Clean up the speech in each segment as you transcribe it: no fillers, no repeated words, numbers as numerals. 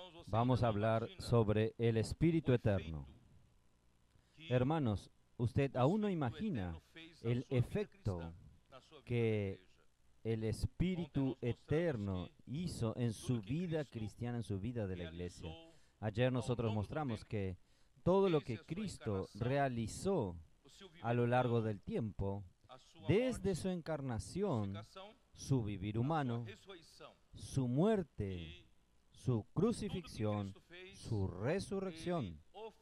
Vamos a hablar sobre el Espíritu Eterno. Hermanos, usted aún no imagina el efecto que el Espíritu Eterno hizo en su vida cristiana, en su vida de la iglesia. Ayer nosotros mostramos que todo lo que Cristo realizó a lo largo del tiempo, desde su encarnación, su vivir humano, su muerte, su crucifixión, su resurrección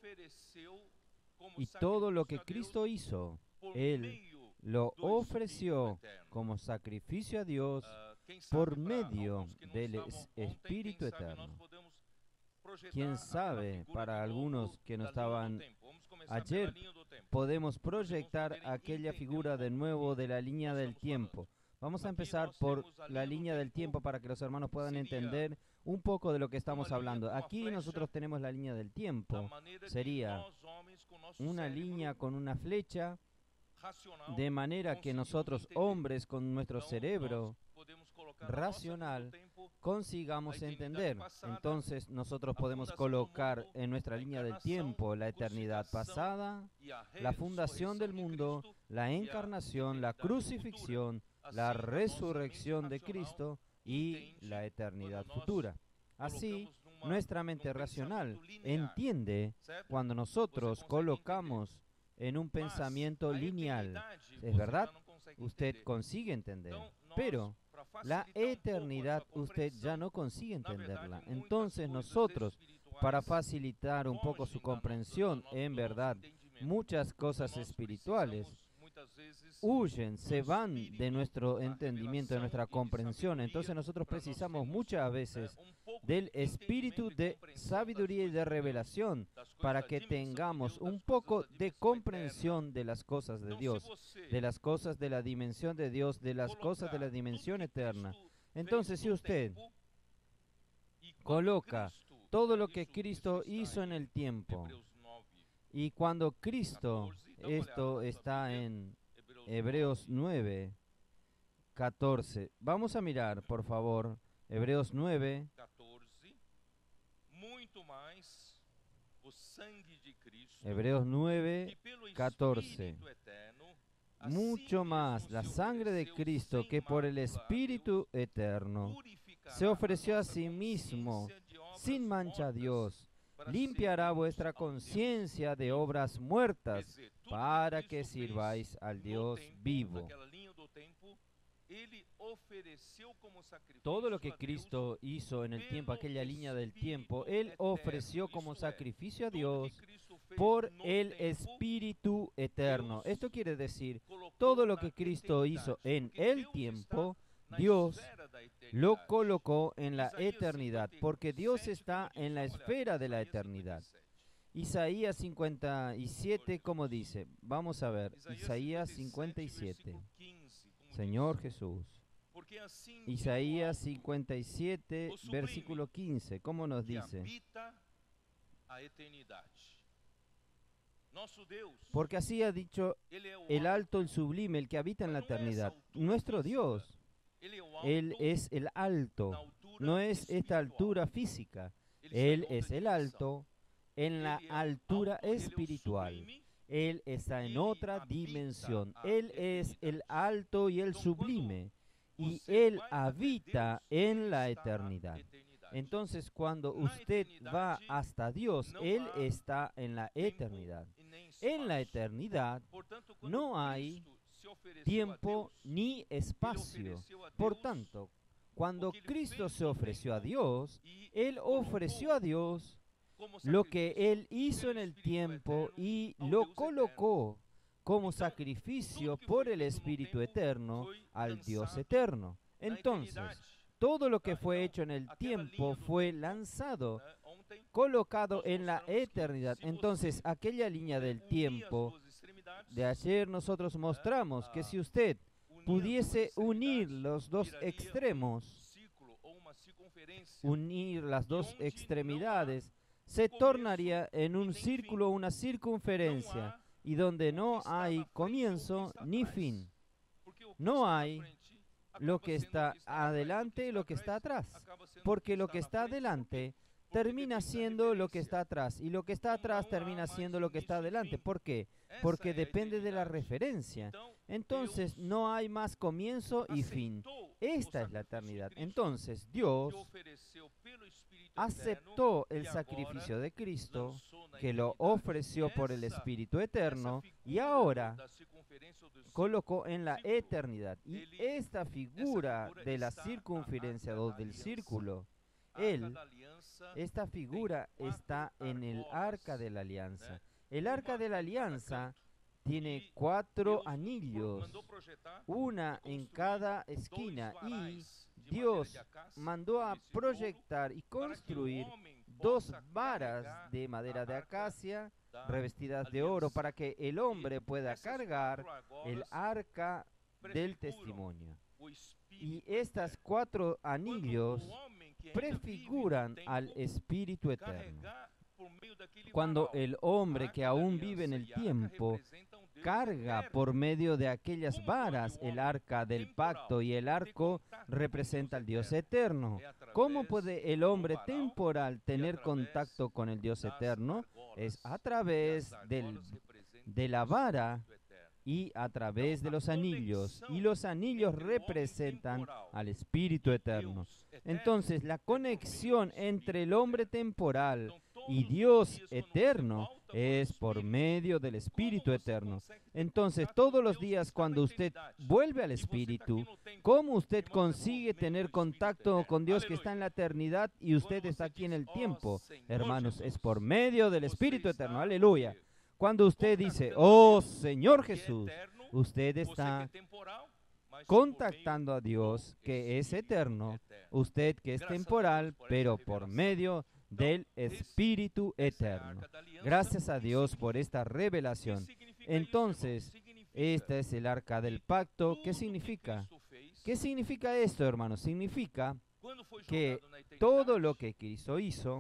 y todo lo que Cristo hizo, Él lo ofreció como sacrificio a Dios por medio del Espíritu Eterno. Quién sabe, para algunos que no estaban ayer, podemos proyectar aquella figura de nuevo de la línea del tiempo. Vamos a empezar por la línea del tiempo para que los hermanos puedan entender un poco de lo que estamos hablando. Aquí nosotros tenemos la línea del tiempo. Sería una línea con una flecha, de manera que nosotros, hombres, con nuestro cerebro racional, consigamos entender. Entonces nosotros podemos colocar en nuestra línea del tiempo la eternidad pasada, la fundación del mundo, la encarnación, la crucifixión, la resurrección de Cristo y la eternidad futura. Así, nuestra mente racional entiende cuando nosotros colocamos en un pensamiento lineal. ¿Es verdad? Usted consigue entender, pero la eternidad usted ya no consigue entenderla. Entonces nosotros, para facilitar un poco su comprensión, en verdad, muchas cosas espirituales huyen, se van de nuestro entendimiento, de nuestra comprensión. Entonces nosotros precisamos muchas veces del espíritu de sabiduría y de revelación para que tengamos un poco de comprensión de las cosas de Dios, de las cosas de la dimensión de Dios, de las cosas de la dimensión eterna. Entonces, si usted coloca todo lo que Cristo hizo en el tiempo, y cuando Cristo, esto está en Hebreos 9, 14. Vamos a mirar, por favor, Hebreos 9, Hebreos 9, 14. Mucho más la sangre de Cristo, que por el Espíritu Eterno se ofreció a sí mismo sin mancha a Dios, limpiará vuestra conciencia de obras muertas para que sirváis al Dios vivo. Todo lo que Cristo hizo en el tiempo, aquella línea del tiempo, Él ofreció como sacrificio a Dios por el Espíritu Eterno. Esto quiere decir, todo lo que Cristo hizo en el tiempo, Dios lo colocó en la eternidad, porque Dios está en la esfera de la eternidad. Isaías 57, ¿cómo dice? Vamos a ver, Isaías 57. Señor Jesús. Isaías 57, versículo 15, ¿cómo nos dice? Porque así ha dicho el alto, el sublime, el que habita en la eternidad. Nuestro Dios, Él es el alto, no es esta altura física. Él es el alto en la altura espiritual. Él está en otra dimensión. Él es el alto y el sublime. Y Él habita en la eternidad. Entonces, cuando usted va hasta Dios, Él está en la eternidad. En la eternidad no hay tiempo ni espacio. Por tanto, cuando Cristo se ofreció a Dios, Él ofreció a Dios lo que Él hizo en el tiempo y lo colocó como sacrificio por el Espíritu Eterno al Dios Eterno. Entonces, todo lo que fue hecho en el tiempo fue lanzado, colocado en la eternidad. Entonces, aquella línea del tiempo de ayer nosotros mostramos que si usted pudiese unir los dos extremos, unir las dos extremidades, se tornaría en un círculo, una circunferencia, y donde no hay comienzo ni fin. No hay lo que está adelante y lo que está atrás, porque lo que está adelante termina siendo lo que está atrás, y lo que está atrás termina siendo lo que está adelante. ¿Por qué? Porque depende de la referencia. Entonces no hay más comienzo y fin. Esta es la eternidad. Entonces Dios aceptó el sacrificio de Cristo, que lo ofreció por el Espíritu Eterno, y ahora colocó en la eternidad. Y esta figura de la circunferencia o del círculo, esta figura está en el arca de la alianza. El arca de la alianza tiene 4 anillos, una en cada esquina, y Dios mandó a proyectar y construir 2 varas de madera de acacia revestidas de oro para que el hombre pueda cargar el arca del testimonio. Y estas 4 anillos prefiguran al Espíritu Eterno. Cuando el hombre que aún vive en el tiempo carga por medio de aquellas varas el arca del pacto, y el arco representa al Dios eterno. ¿Cómo puede el hombre temporal tener contacto con el Dios eterno? Es a través de la vara y a través de los anillos. Y los anillos representan al Espíritu eterno. Entonces, la conexión entre el hombre temporal y Dios eterno es por medio del Espíritu eterno. Entonces, todos los días cuando usted vuelve al Espíritu, ¿cómo usted consigue tener contacto con Dios que está en la eternidad y usted está aquí en el tiempo? Hermanos, es por medio del Espíritu eterno. Aleluya. Cuando usted dice, oh Señor Jesús, usted está contactando a Dios que es eterno, usted que es temporal, pero por medio del Espíritu eterno. Gracias a Dios por esta revelación. Entonces, esta es el arca del pacto. ¿Qué significa? ¿Qué significa esto, hermanos? Significa que todo lo que Cristo hizo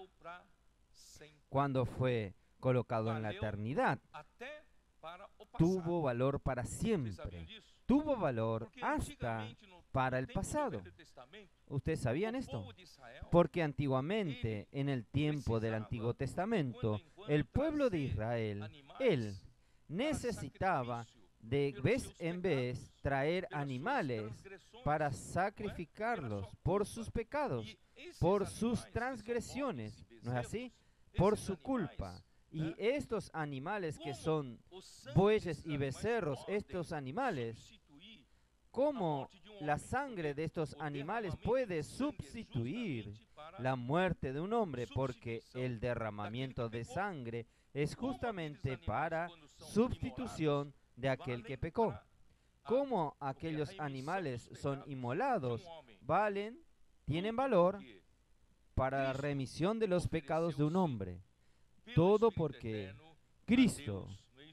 cuando fue colocado en la eternidad tuvo valor para siempre. Tuvo valor hasta para el pasado. ¿Ustedes sabían esto? Porque antiguamente, en el tiempo del Antiguo Testamento, el pueblo de Israel, él necesitaba de vez en vez traer animales para sacrificarlos por sus pecados, por sus transgresiones, ¿no es así? Por su culpa. Y estos animales que son bueyes y becerros, estos animales, ¿cómo la sangre de estos animales puede sustituir la muerte de un hombre? Porque el derramamiento de sangre es justamente para sustitución de aquel que pecó. ¿Cómo aquellos animales son inmolados? Tienen valor para la remisión de los pecados de un hombre. Todo porque Cristo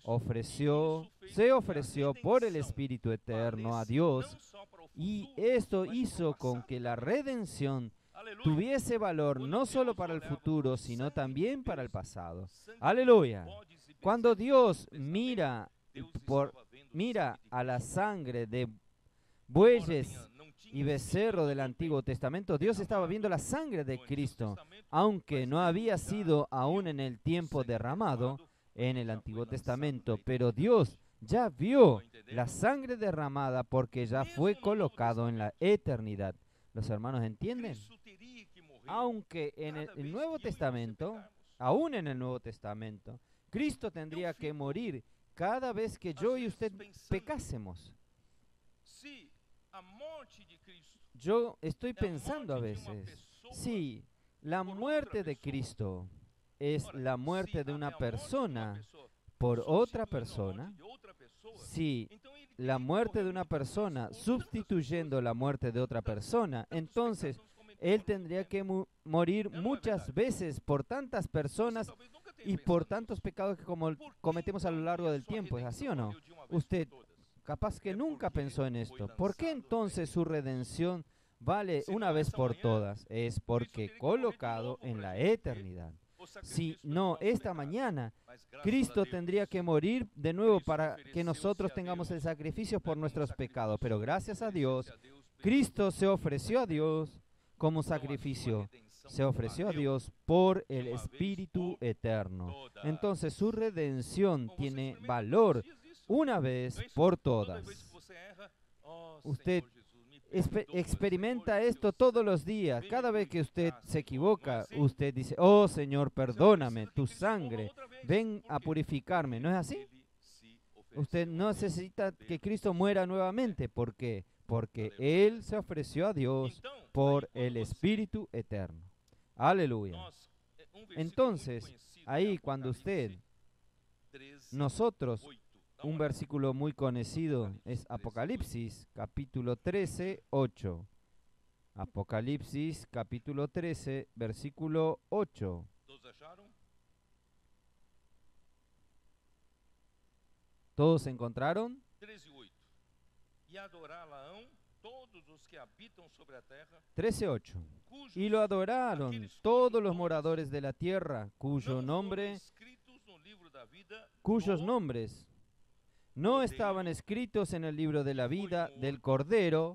se ofreció por el Espíritu Eterno a Dios, y esto hizo con que la redención tuviese valor no solo para el futuro, sino también para el pasado. Aleluya. Cuando Dios mira a la sangre de bueyes y becerro del Antiguo Testamento, Dios estaba viendo la sangre de Cristo, aunque no había sido aún en el tiempo derramado en el Antiguo Testamento, pero Dios ya vio la sangre derramada porque ya fue colocado en la eternidad. ¿Los hermanos entienden? Aunque en el Nuevo Testamento, aún en el Nuevo Testamento, Cristo tendría que morir cada vez que yo y usted pecásemos. Yo estoy pensando a veces, si la muerte de Cristo es la muerte de una persona por otra persona, si la muerte de una persona sustituyendo la muerte de otra persona, entonces Él tendría que morir muchas veces por tantas personas y por tantos pecados que cometemos a lo largo del tiempo. ¿Es así o no? Usted capaz que nunca pensó en esto. ¿Por qué entonces su redención vale una vez por todas? Es porque colocado en la eternidad. Si no, esta mañana Cristo tendría que morir de nuevo para que nosotros tengamos el sacrificio por nuestros pecados. Pero gracias a Dios, Cristo se ofreció a Dios como sacrificio. se ofreció a Dios por el Espíritu eterno. Entonces su redención tiene valor una vez por todas. Usted experimenta esto todos los días. Cada vez que usted se equivoca, usted dice, oh Señor, perdóname, tu sangre, ven a purificarme. ¿No es así? Usted no necesita que Cristo muera nuevamente. ¿Por qué? Porque Él se ofreció a Dios por el Espíritu eterno. Aleluya. Entonces, ahí cuando nosotros, un versículo muy conocido es Apocalipsis, capítulo 13, 8. Apocalipsis, capítulo 13, versículo 8. ¿Todos encontraron? 13:8. Y lo adoraron todos los moradores de la tierra, cuyos nombres no estaban escritos en el libro de la vida del Cordero,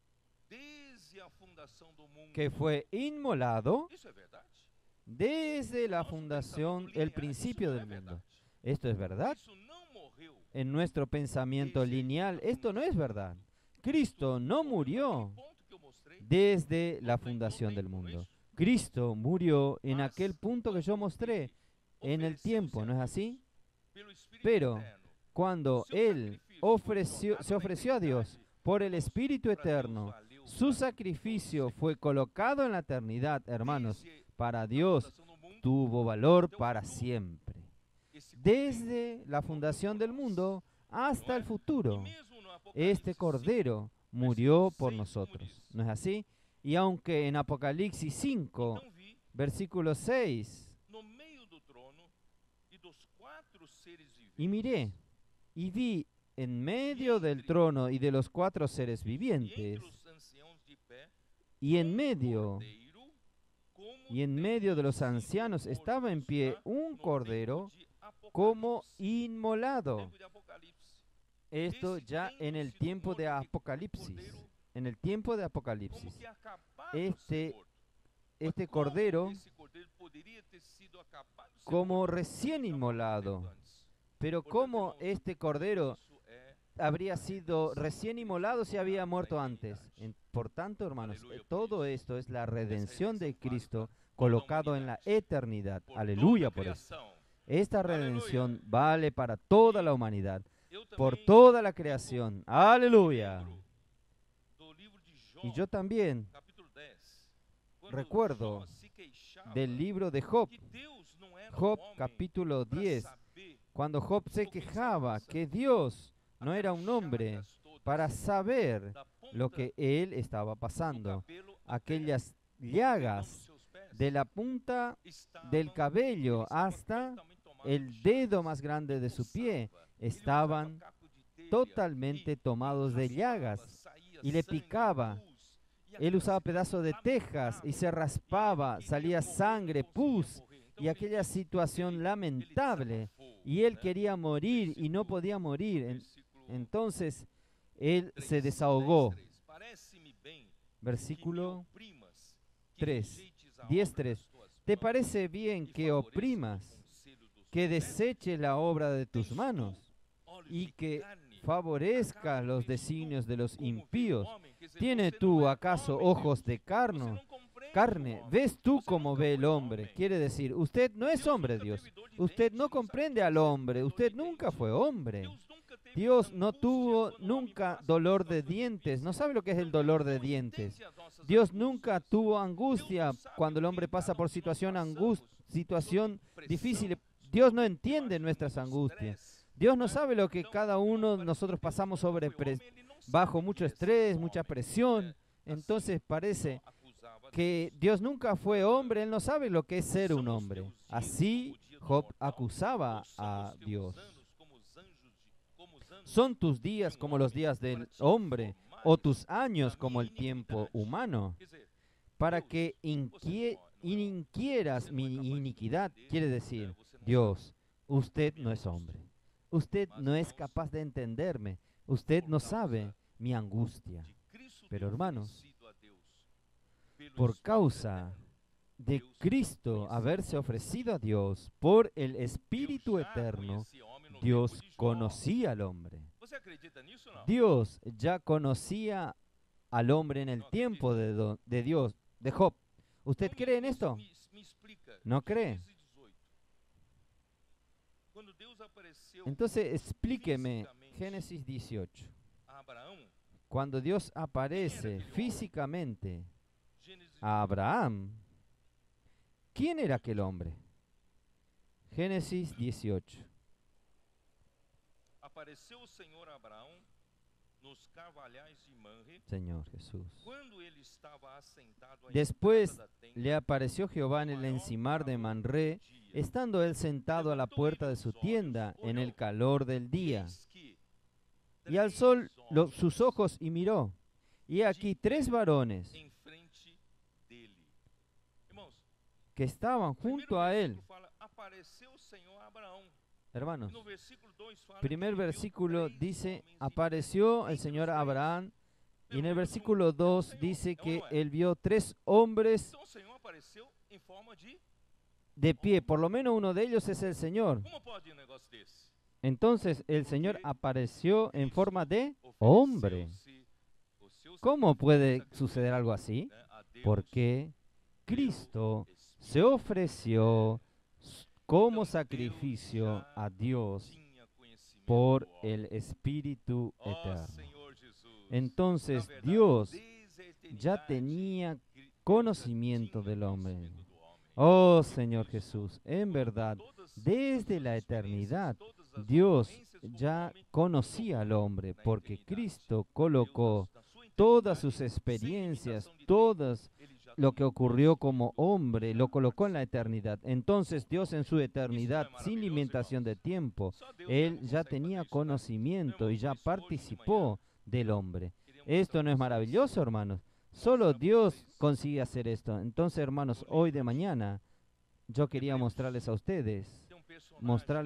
que fue inmolado desde la fundación, el principio del mundo. ¿Esto es verdad? En nuestro pensamiento lineal, esto no es verdad. Cristo no murió desde la fundación del mundo. Cristo murió en aquel punto que yo mostré, en el tiempo, ¿no es así? Pero cuando Él se ofreció a Dios por el Espíritu eterno, su sacrificio fue colocado en la eternidad, hermanos. Para Dios tuvo valor para siempre. Desde la fundación del mundo hasta el futuro, este Cordero murió por nosotros. ¿No es así? Y aunque en Apocalipsis 5, versículo 6, y miré, y vi en medio del trono y de los 4 seres vivientes, y en medio de los ancianos estaba en pie un cordero como inmolado. Esto ya en el tiempo de Apocalipsis. En el tiempo de Apocalipsis. Este cordero como recién inmolado. Pero ¿cómo este cordero habría sido recién inmolado si había muerto antes? Por tanto, hermanos, todo esto es la redención de Cristo colocado en la eternidad. Aleluya por eso. Esta redención vale para toda la humanidad, por toda la creación. Aleluya. Y yo también recuerdo del libro de Job, Job capítulo 10, cuando Job se quejaba que Dios no era un hombre para saber lo que él estaba pasando. Aquellas llagas de la punta del cabello hasta el dedo más grande de su pie estaban totalmente tomados de llagas y le picaba. Él usaba pedazos de tejas y se raspaba, salía sangre, pus y aquella situación lamentable. Y él quería morir y no podía morir. Entonces él se desahogó. Versículo 3, 10:3. ¿Te parece bien que oprimas, que deseche la obra de tus manos y que favorezca los designios de los impíos? ¿Tienes tú acaso ojos de carne? ¿Ves tú como ve el hombre? Quiere decir, usted no es hombre, Dios. Usted no comprende al hombre. Usted nunca fue hombre. Dios no tuvo nunca dolor de dientes. No sabe lo que es el dolor de dientes. Dios nunca tuvo angustia cuando el hombre pasa por situación difícil. Dios no entiende nuestras angustias. Dios no sabe lo que cada uno de nosotros pasamos bajo mucho estrés, mucha presión. Entonces parece que Dios nunca fue hombre. Él no sabe lo que es ser un hombre. Así Job acusaba a Dios. ¿Son tus días como los días del hombre o tus años como el tiempo humano? Para que inquieras mi iniquidad, quiere decir, Dios, usted no es hombre. Usted no es capaz de entenderme. Usted no sabe mi angustia. Pero hermanos, por causa de Cristo haberse ofrecido a Dios por el Espíritu Eterno, Dios conocía al hombre. Dios ya conocía al hombre en el tiempo de Dios, de Job. ¿Usted cree en esto? ¿No cree? Entonces explíqueme Génesis 18. Cuando Dios aparece físicamente a Abraham, ¿quién era aquel hombre? Génesis 18. Apareceu o Senhor a Abraão nos carvalhais de Manre, Señor Jesús. quando ele estava assentado à Después entrada da tenda, le apareció Jehová en el encimar de Manré, estando él sentado a la puerta de su tienda en el calor del día. eis que Y alzó sus ojos y miró, y he aquí 3 varones em frente dele. Irmãos, que estaban o primeiro junto a él. versículo fala, apareceu o Senhor a Abraão. Hermanos, E no versículo 2 fala primer que viu versículo 3 dice, homens em apareció el frente Señor dos a reis. Abraham, y en el Pero versículo 2 Senhor, dice é ou que não é? él vio 3 hombres Então o Senhor apareceu em forma de pie, por lo menos uno de ellos es el Señor. Como pode um negócio desse? Entonces el Señor apareció en forma de Ofereceu-se hombre. o seu ¿Cómo puede sacrifício, suceder algo así? né, a Deus Porque pelo Cristo Espírito. se ofreció como Então, sacrificio Deus já a Dios tinha conhecimento por do homem. el Espíritu Ó Eterno. Senhor Jesus, Entonces na verdade, Dios desde a ya eternidade, tenía Deus já conocimiento tinha del hombre. conhecimento do homem. Oh Señor Jesús, en Colocou verdad, todas desde as la experiências, eternidad, todas as Dios ocorrências do ya homem conocía al hombre, na porque eternidade. Cristo Deus, colocó na sua todas eternidade, sus sem experiencias, limitação de tempo, todas ele já lo que tomou ocurrió como conhecimento, hombre, já lo colocó en la participou. eternidad. Entonces Dios en su eternidad, Isso não é sin maravilhoso, limitación de irmãos? tiempo, Só Deus Él mesmo ya consegue tenía fazer isso, tá? conocimiento Meu y irmão, ya por isso, hoje de participó del hombre. queríamos Esto mostrar no es pra vocês, maravilloso, hermanos. Solo mostrar pra Dios vocês consigue hacer esto. Entonces, hermanos, no hoy de livro de mañana yo quería Hebreos, mostrarles a ustedes, tem personagem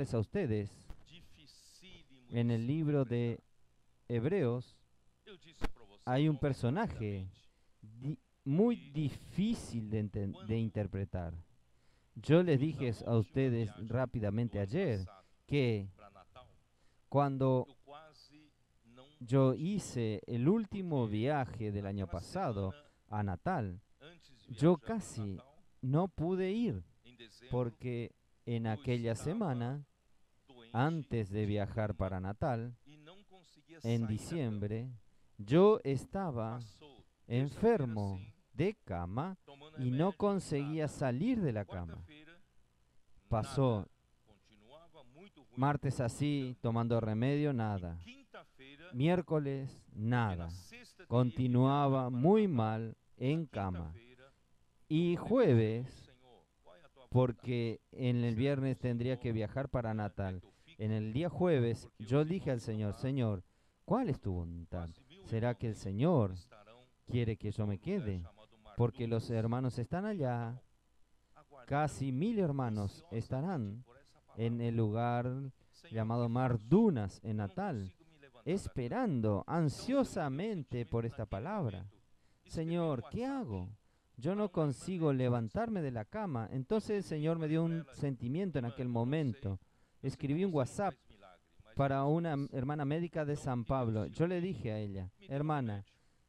dificílimo en de el se libro de interpretar. Hebreos, Eu disse pra vocês hay un ontem personaje rapidamente, muy difícil de interpretar. Yo les dije a ustedes rápidamente do ano ayer passado que pra Natal, cuando eu quase não yo hice el último viaje del año uma pasado semana a Natal, antes de yo viajar pra casi Natal, no pude ir em dezembro, porque en aquella estaba semana, doente antes de de viajar uma- para Natal, e não conseguia en sair da cama. diciembre, yo estaba Passou terça-feira enfermo assim, de cama tomando y no remédio, conseguía nada. salir de la cama. Quarta-feira, Pasó nada. Continuava muito ruim. martes así, tomando remedio, nada. Quinta-feira, Miércoles, porque na nada. sexta teria que Continuaba viajar para muy Natal. mal en Na cama. quinta-feira, Y eu falei, jueves, Senhor, qual é a tua vontade? porque en el viernes tendría que viajar para Natal. En el día jueves, yo dije al Señor, Señor, ¿cuál es tu voluntad? ¿Será que el Señor quiere que yo me quede? Porque los hermanos están allá, casi 1000 hermanos estarán en el lugar llamado Mar Dunas en Natal, esperando ansiosamente por esta palabra. Señor, ¿qué hago? Yo no consigo levantarme de la cama. Entonces el Señor me dio un sentimiento en aquel momento. Escribí un WhatsApp para una hermana médica de San Pablo. Yo le dije a ella, hermana,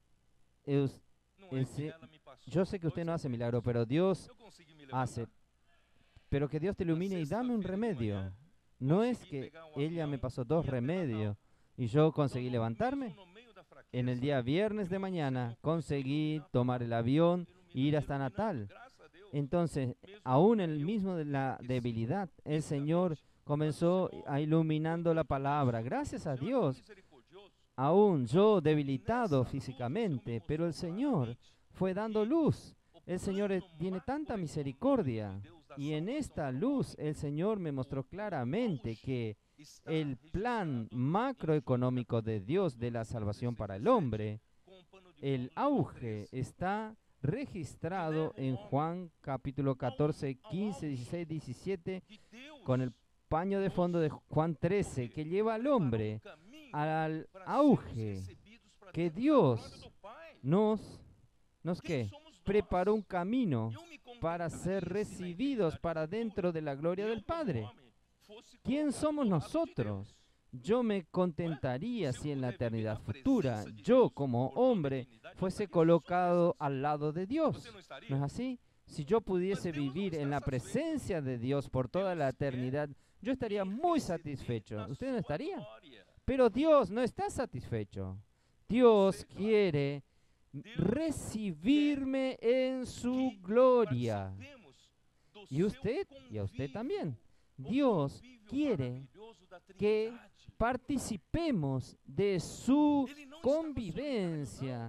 yo sé que usted no hace milagro, pero Dios hace. Pero que Dios te ilumine y dame un remedio. No es que ella me pasó 2 remedios y yo conseguí levantarme. En el día viernes de mañana conseguí tomar el avión e ir hasta Natal. Entonces, aún en el mismo de la debilidad, el Señor comenzó a iluminando la palabra. Gracias a Dios, aún yo debilitado físicamente, pero el Señor fue dando luz. El Señor tiene tanta misericordia. Y en esta luz el Señor me mostró claramente que el plan macroeconómico de Dios de la salvación para el hombre, el auge está registrado en Juan capítulo 14, 15, 16, 17, con el paño de fondo de Juan 13, que lleva al hombre al auge que Dios nos ¿qué? Preparó un camino para ser recibidos para dentro de la gloria del Padre. ¿Quién somos nosotros? Yo me contentaría si en la eternidad futura yo como hombre fuese colocado al lado de Dios. ¿No es así? Si yo pudiese vivir en la presencia de Dios por toda la eternidad, yo estaría muy satisfecho. ¿Usted no estaría? Pero Dios no está satisfecho. Dios quiere recibirme en su gloria. Y a usted también. Dios quiere que participemos de su convivencia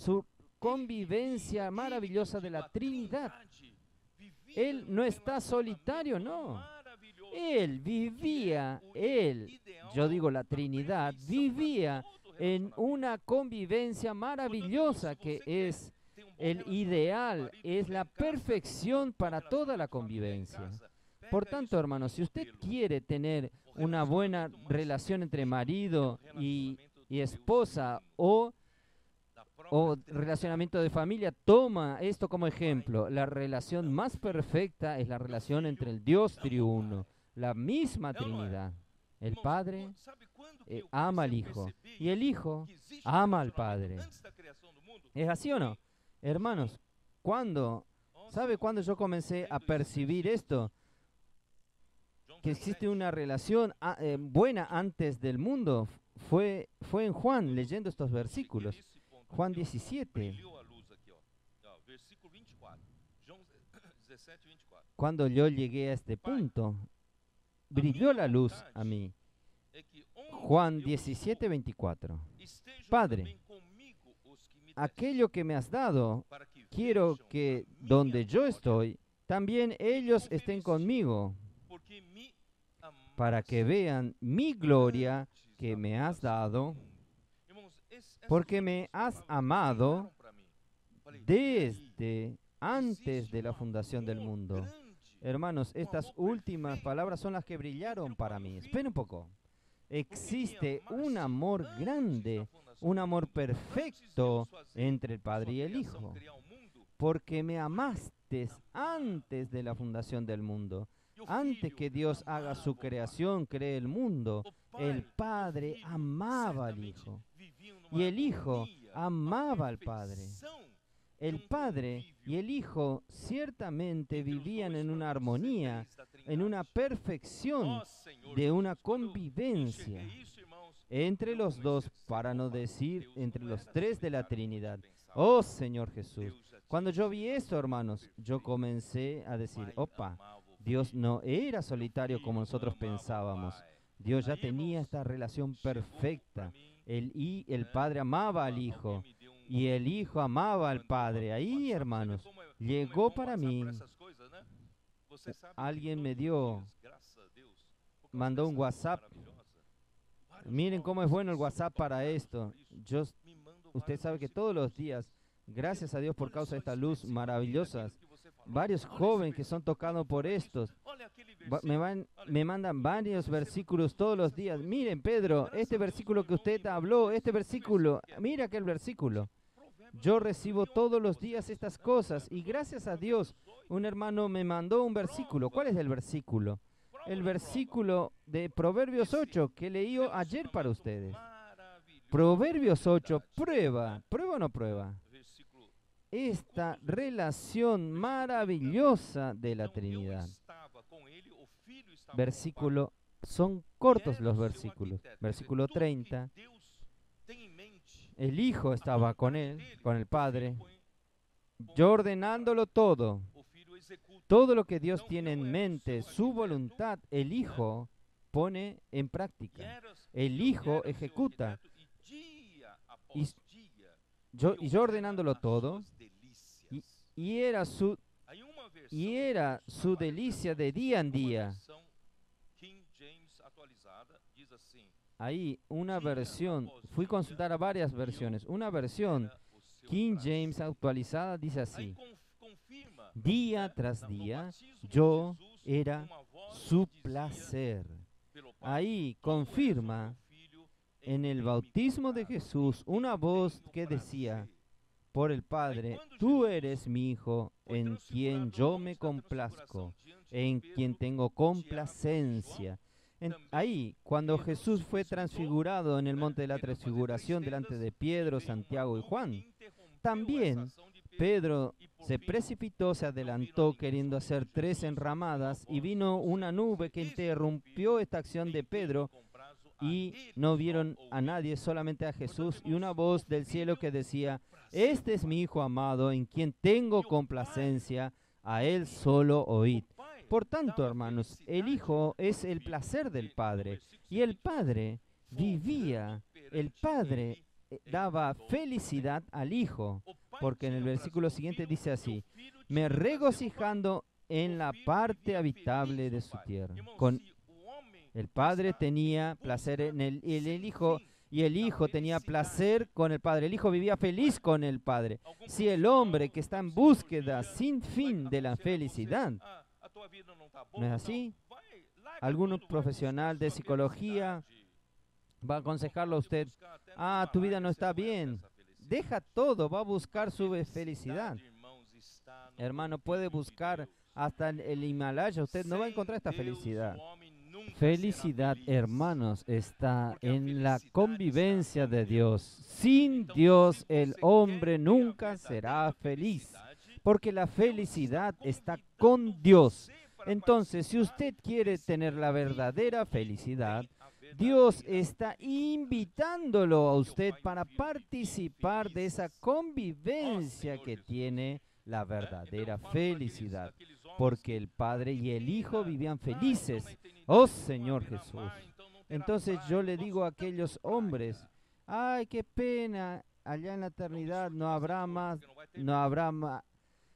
maravillosa de la Trinidad. Él no está solitario, no. Yo digo la Trinidad, vivía en una convivencia maravillosa que es el ideal, es la perfección para toda la convivencia. Por tanto, hermanos, si usted quiere tener una buena relación entre marido y esposa o relacionamiento de familia, toma esto como ejemplo. La relación más perfecta es la relación entre el Dios triuno, la misma Trinidad. El Padre ama al Hijo y el Hijo ama al Padre. ¿Es así o no? Hermanos, ¿sabe cuándo yo comencé a percibir esto? Que existe una relación buena antes del mundo. Fue en Juan, leyendo estos versículos. Juan 17. Cuando yo llegué a este punto, brilló la luz a mí. Juan 17, 24. Padre, aquello que me has dado, quiero que donde yo estoy, también ellos estén conmigo, para que vean mi gloria que me has dado, porque me has amado desde antes de la fundación del mundo. Hermanos, estas últimas palabras son las que brillaron para mí. Esperen un poco. Existe un amor grande, un amor perfecto entre el Padre y el Hijo, porque me amaste antes de la fundación del mundo. Antes que Dios haga su creación, cree el mundo, el Padre amaba al Hijo y el Hijo amaba al Padre. El Padre y el Hijo ciertamente vivían en una armonía, en una perfección de una convivencia entre los dos, para no decir entre los tres de la Trinidad. Oh Señor Jesús, cuando yo vi esto, hermanos, yo comencé a decir, opa, Dios no era solitario como nosotros pensábamos. Dios ya tenía esta relación perfecta. El Padre amaba al Hijo y el Hijo amaba al Padre. Ahí, hermanos, llegó para mí. Alguien mandó un WhatsApp. Miren cómo es bueno el WhatsApp para esto. Usted sabe que todos los días, gracias a Dios por causa de esta luz maravillosa, varios jóvenes que son tocados por estos me mandan varios versículos todos los días. Miren, Pedro, este versículo que usted habló, este versículo, mira aquel versículo. Yo recibo todos los días estas cosas y gracias a Dios un hermano me mandó un versículo. ¿Cuál es el versículo? El versículo de Proverbios 8 que leí ayer para ustedes. Proverbios 8 ¿prueba o no prueba esta relación maravillosa de la Trinidad? Versículo, son cortos los versículos. Versículo 30. El Hijo estaba con él, con el Padre, yo ordenándolo todo. Todo lo que Dios tiene en mente, su voluntad, el Hijo pone en práctica. El Hijo ejecuta. Y yo ordenándolo todo, y era su delicia de día en día. Ahí una versión, fui a consultar a varias versiones. Una versión, King James actualizada, dice así: día tras día, yo era su placer. Ahí confirma en el bautismo de Jesús una voz que decía por el Padre: tú eres mi Hijo, en quien yo me complazco, en quien tengo complacencia. Ahí, cuando Jesús fue transfigurado en el monte de la transfiguración delante de Pedro, Santiago y Juan, también Pedro se precipitó, se adelantó queriendo hacer 3 enramadas y vino una nube que interrumpió esta acción de Pedro y no vieron a nadie, solamente a Jesús y una voz del cielo que decía: este es mi Hijo amado en quien tengo complacencia, a él solo oíd. Por tanto, hermanos, el Hijo es el placer del Padre y el Padre vivía, el Padre daba felicidad al Hijo, porque en el versículo siguiente dice así: me regocijando en la parte habitable de su tierra. El Padre tenía placer en el Hijo y el Hijo tenía placer con el Padre. El Hijo vivía feliz con el Padre. Si el hombre que está en búsqueda sin fin de la felicidad, ¿no es así? Algún profesional de psicología va a aconsejarlo a usted: tu vida no está bien. Deja todo, va a buscar su felicidad. Hermano, puede buscar hasta el Himalaya, usted no va a encontrar esta felicidad. Felicidad, hermanos, está en la convivencia de Dios. Sin Dios, el hombre nunca será feliz, porque la felicidad está con Dios. Entonces, si usted quiere tener la verdadera felicidad, Dios está invitándolo a usted para participar de esa convivencia que tiene la verdadera felicidad, porque el Padre y el Hijo vivían felices. ¡Oh, Señor Jesús! Entonces yo le digo a aquellos hombres: ¡ay, qué pena! Allá en la eternidad no habrá más, no habrá mar,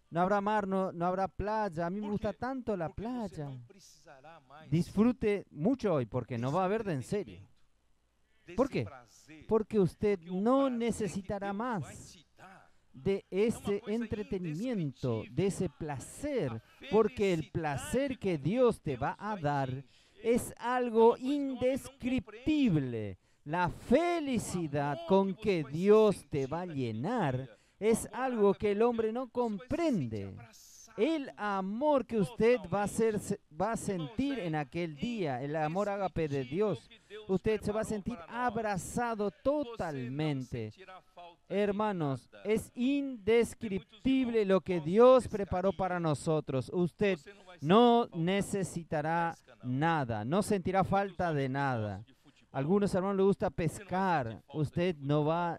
no habrá playa. A mí me gusta tanto la playa. Disfrute mucho hoy, porque no va a haber de en serio. ¿Por qué? Porque usted no necesitará más de ese entretenimiento, de ese placer, porque el placer que Dios te va a dar es algo indescriptible. La felicidad con que Dios te va a llenar es algo que el hombre no comprende. El amor que usted va a sentir en aquel día, el amor ágape de Dios, usted se va a sentir abrazado totalmente. Hermanos, es indescriptible lo que Dios preparó para nosotros. Usted no necesitará nada, no sentirá falta de nada. A algunos hermanos les gusta pescar. Usted no va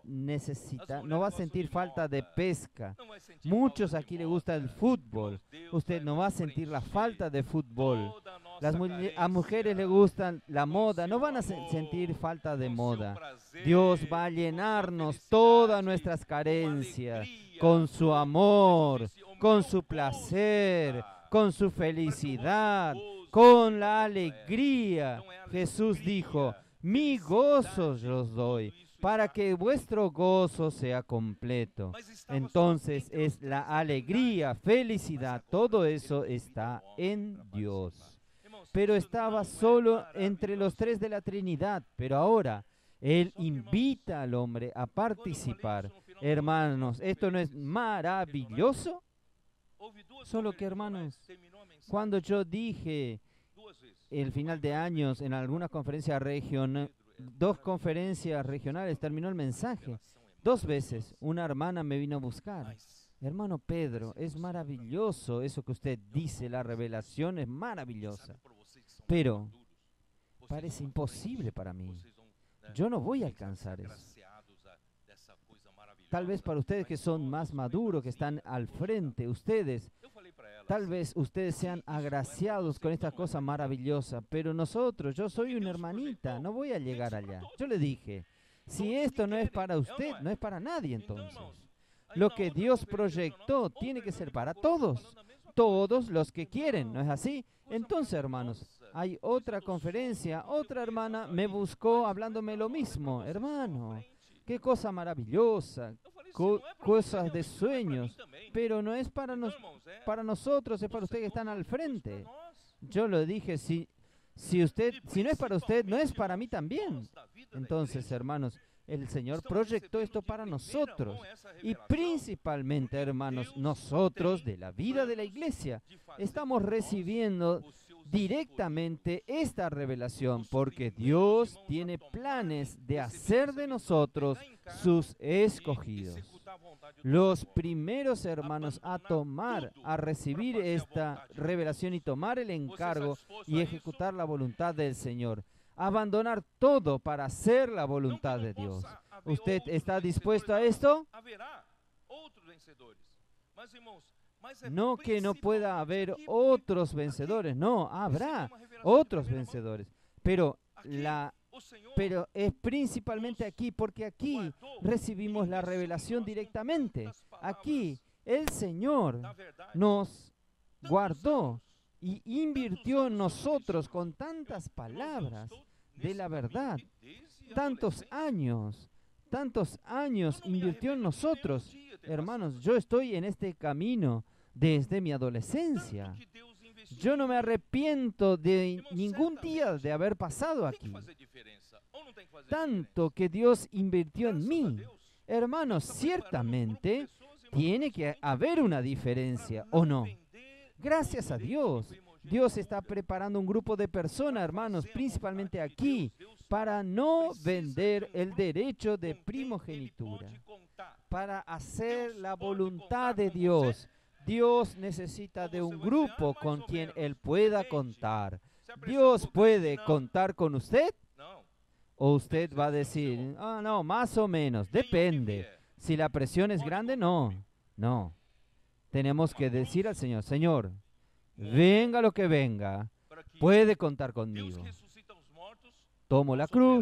a sentir falta de pesca. Muchos aquí les gusta el fútbol. Usted no va a sentir la falta de fútbol. A mujeres les gusta la moda. No van a sentir falta de moda. Dios va a llenarnos todas nuestras carencias con su amor, con su placer, con su felicidad, con la alegría. Jesús dijo: mi gozo os doy, para que vuestro gozo sea completo. Entonces es la alegría, felicidad, todo eso está en Dios. Pero estaba solo entre los 3 de la Trinidad, pero ahora Él invita al hombre a participar. Hermanos, ¿esto no es maravilloso? Solo que, hermanos, cuando yo dije el final de años en alguna conferencia regional, 2 conferencias regionales, terminó el mensaje. 2 veces una hermana me vino a buscar: hermano Pedro, es maravilloso eso que usted dice, la revelación es maravillosa, pero parece imposible para mí. Yo no voy a alcanzar eso. Tal vez para ustedes que son más maduros, que están al frente, tal vez ustedes sean agraciados con esta cosa maravillosa, pero nosotros, yo soy una hermanita, no voy a llegar allá. Yo le dije: si esto no es para usted, no es para nadie entonces. Lo que Dios proyectó tiene que ser para todos los que quieren, ¿no es así? Entonces, hermanos, hay otra conferencia, otra hermana me buscó hablándome lo mismo: hermano, qué cosa maravillosa, cosas de sueños, pero no es para nosotros, es para ustedes que están al frente. Yo le dije: si no es para usted, no es para mí también. Entonces, hermanos, El Señor proyectó esto para nosotros. Y principalmente, hermanos, nosotros de la vida de la iglesia estamos recibiendo directamente esta revelación, porque Dios tiene planes de hacer de nosotros sus escogidos. Los primeros hermanos a recibir esta revelación y tomar el encargo y ejecutar la voluntad del Señor. Abandonar todo para hacer la voluntad de Dios. ¿Usted está dispuesto a esto? No que no pueda haber otros vencedores, no, habrá otros vencedores. Pero es principalmente aquí, porque aquí recibimos la revelación directamente. Aquí el Señor nos guardó y invirtió en nosotros con tantas palabras de la verdad. Tantos años invirtió en nosotros. Hermanos, yo estoy en este camino desde mi adolescencia. Yo no me arrepiento de ningún día de haber pasado aquí. Tanto que Dios invirtió en mí. Hermanos, ciertamente tiene que haber una diferencia, ¿o no? Gracias a Dios. Dios está preparando un grupo de personas, hermanos, principalmente aquí, para no vender el derecho de primogenitura, para hacer la voluntad de Dios. Dios necesita de un grupo con quien Él pueda contar. ¿Dios puede contar con usted? ¿O usted va a decir, no, más o menos, depende? Si la presión es grande, no. Tenemos que decir al Señor, Señor, venga lo que venga, puede contar conmigo. Tomo la cruz,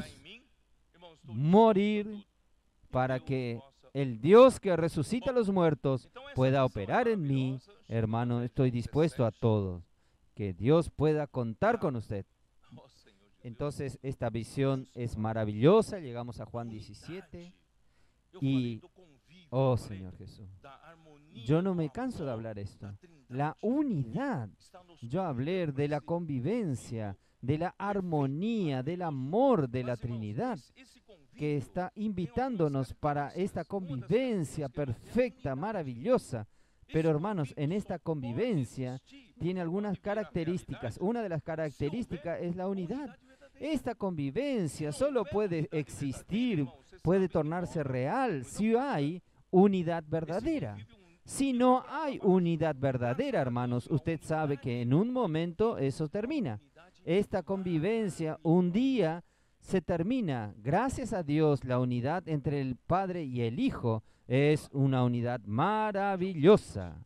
morir, para que el Dios que resucita a los muertos pueda operar en mí. Hermano, estoy dispuesto a todo. Que Dios pueda contar con usted. Entonces, esta visión es maravillosa. Llegamos a Juan 17. Y, oh Señor Jesús, yo no me canso de hablar esto. La unidad. Yo hablé de la convivencia, de la armonía, del amor de la Trinidad, que está invitándonos para esta convivencia perfecta, maravillosa. Pero hermanos, en esta convivencia tiene algunas características. Una de las características es la unidad. Esta convivencia solo puede existir, puede tornarse real si hay unidad verdadera. Si no hay unidad verdadera, hermanos, usted sabe que en un momento eso termina. Esta convivencia un día se termina. Gracias a Dios, la unidad entre el Padre y el Hijo es una unidad maravillosa.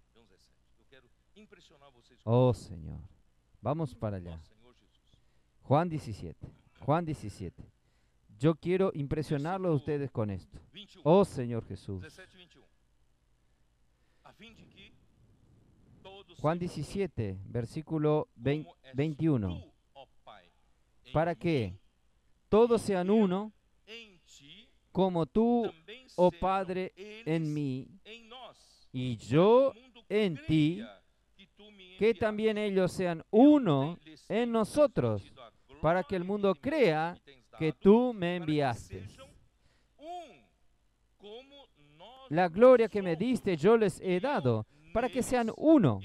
Oh Señor, vamos para allá. Juan 17. Yo quiero impresionarlo a ustedes con esto. Oh Señor Jesús. Juan 17, versículo 21. Para que todos sean uno, como tú, oh Padre, en mí, y yo en ti, que también ellos sean uno en nosotros, para que el mundo crea que tú me enviaste. La gloria que me diste yo les he dado, para que sean uno,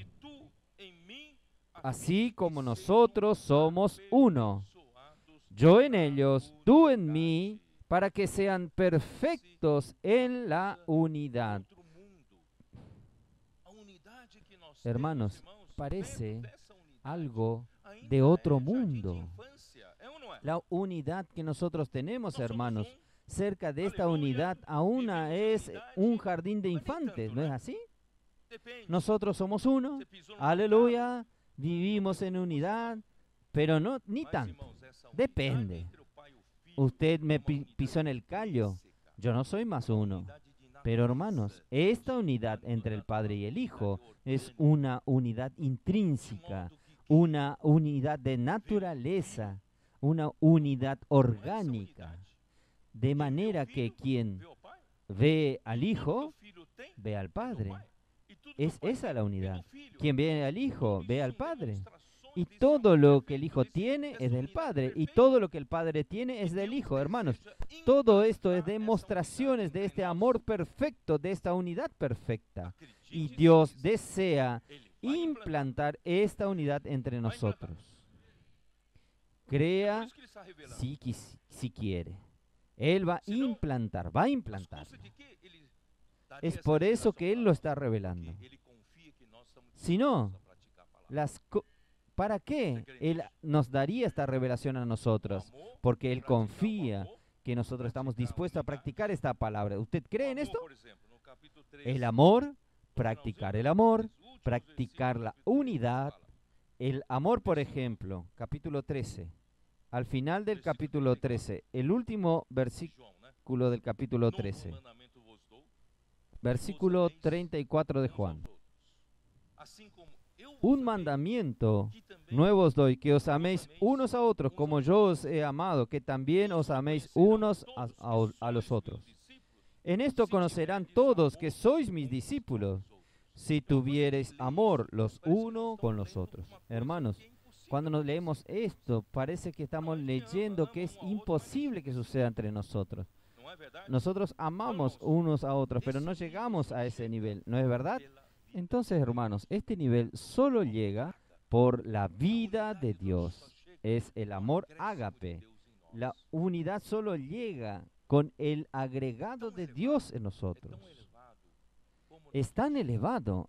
así como nosotros somos uno. Yo en ellos, tú en mí, para que sean perfectos en la unidad. Hermanos, parece algo de otro mundo. La unidad que nosotros tenemos, hermanos, cerca de esta unidad aún es un jardín de infantes, ¿no es así? Nosotros somos uno, aleluya, vivimos en unidad, pero no ni tanto. Depende. Usted me pisó en el callo, yo no soy más uno. Pero hermanos, esta unidad entre el Padre y el Hijo es una unidad intrínseca, una unidad de naturaleza, una unidad orgánica. De manera que quien ve al Hijo, ve al Padre. Es esa la unidad. Quien ve al Hijo, ve al Padre. Y todo lo que el Hijo tiene es del Padre. Y todo lo que el Padre tiene es del Hijo, hermanos. Todo esto es demostraciones de este amor perfecto, de esta unidad perfecta. Y Dios desea implantar esta unidad entre nosotros. Crea si quiere. Él va a implantar, Es por eso que Él lo está revelando. Si no, ¿para qué Él nos daría esta revelación a nosotros? Porque Él confía que nosotros estamos dispuestos a practicar esta palabra. ¿Usted cree en esto? El amor, practicar la unidad. El amor, por ejemplo, capítulo 13. Al final del capítulo 13, el último versículo del capítulo 13. Versículo 34 de Juan. Un mandamiento nuevo os doy, que os améis unos a otros, como yo os he amado, que también os améis unos a los otros. En esto conocerán todos que sois mis discípulos, si tuviereis amor los unos con los otros. Hermanos, cuando nos leemos esto, parece que estamos leyendo que es imposible que suceda entre nosotros. Nosotros amamos unos a otros, pero no llegamos a ese nivel, ¿no es verdad? Entonces, hermanos, este nivel solo llega por la vida de Dios. Es el amor ágape. La unidad solo llega con el agregado de Dios en nosotros. Es tan elevado.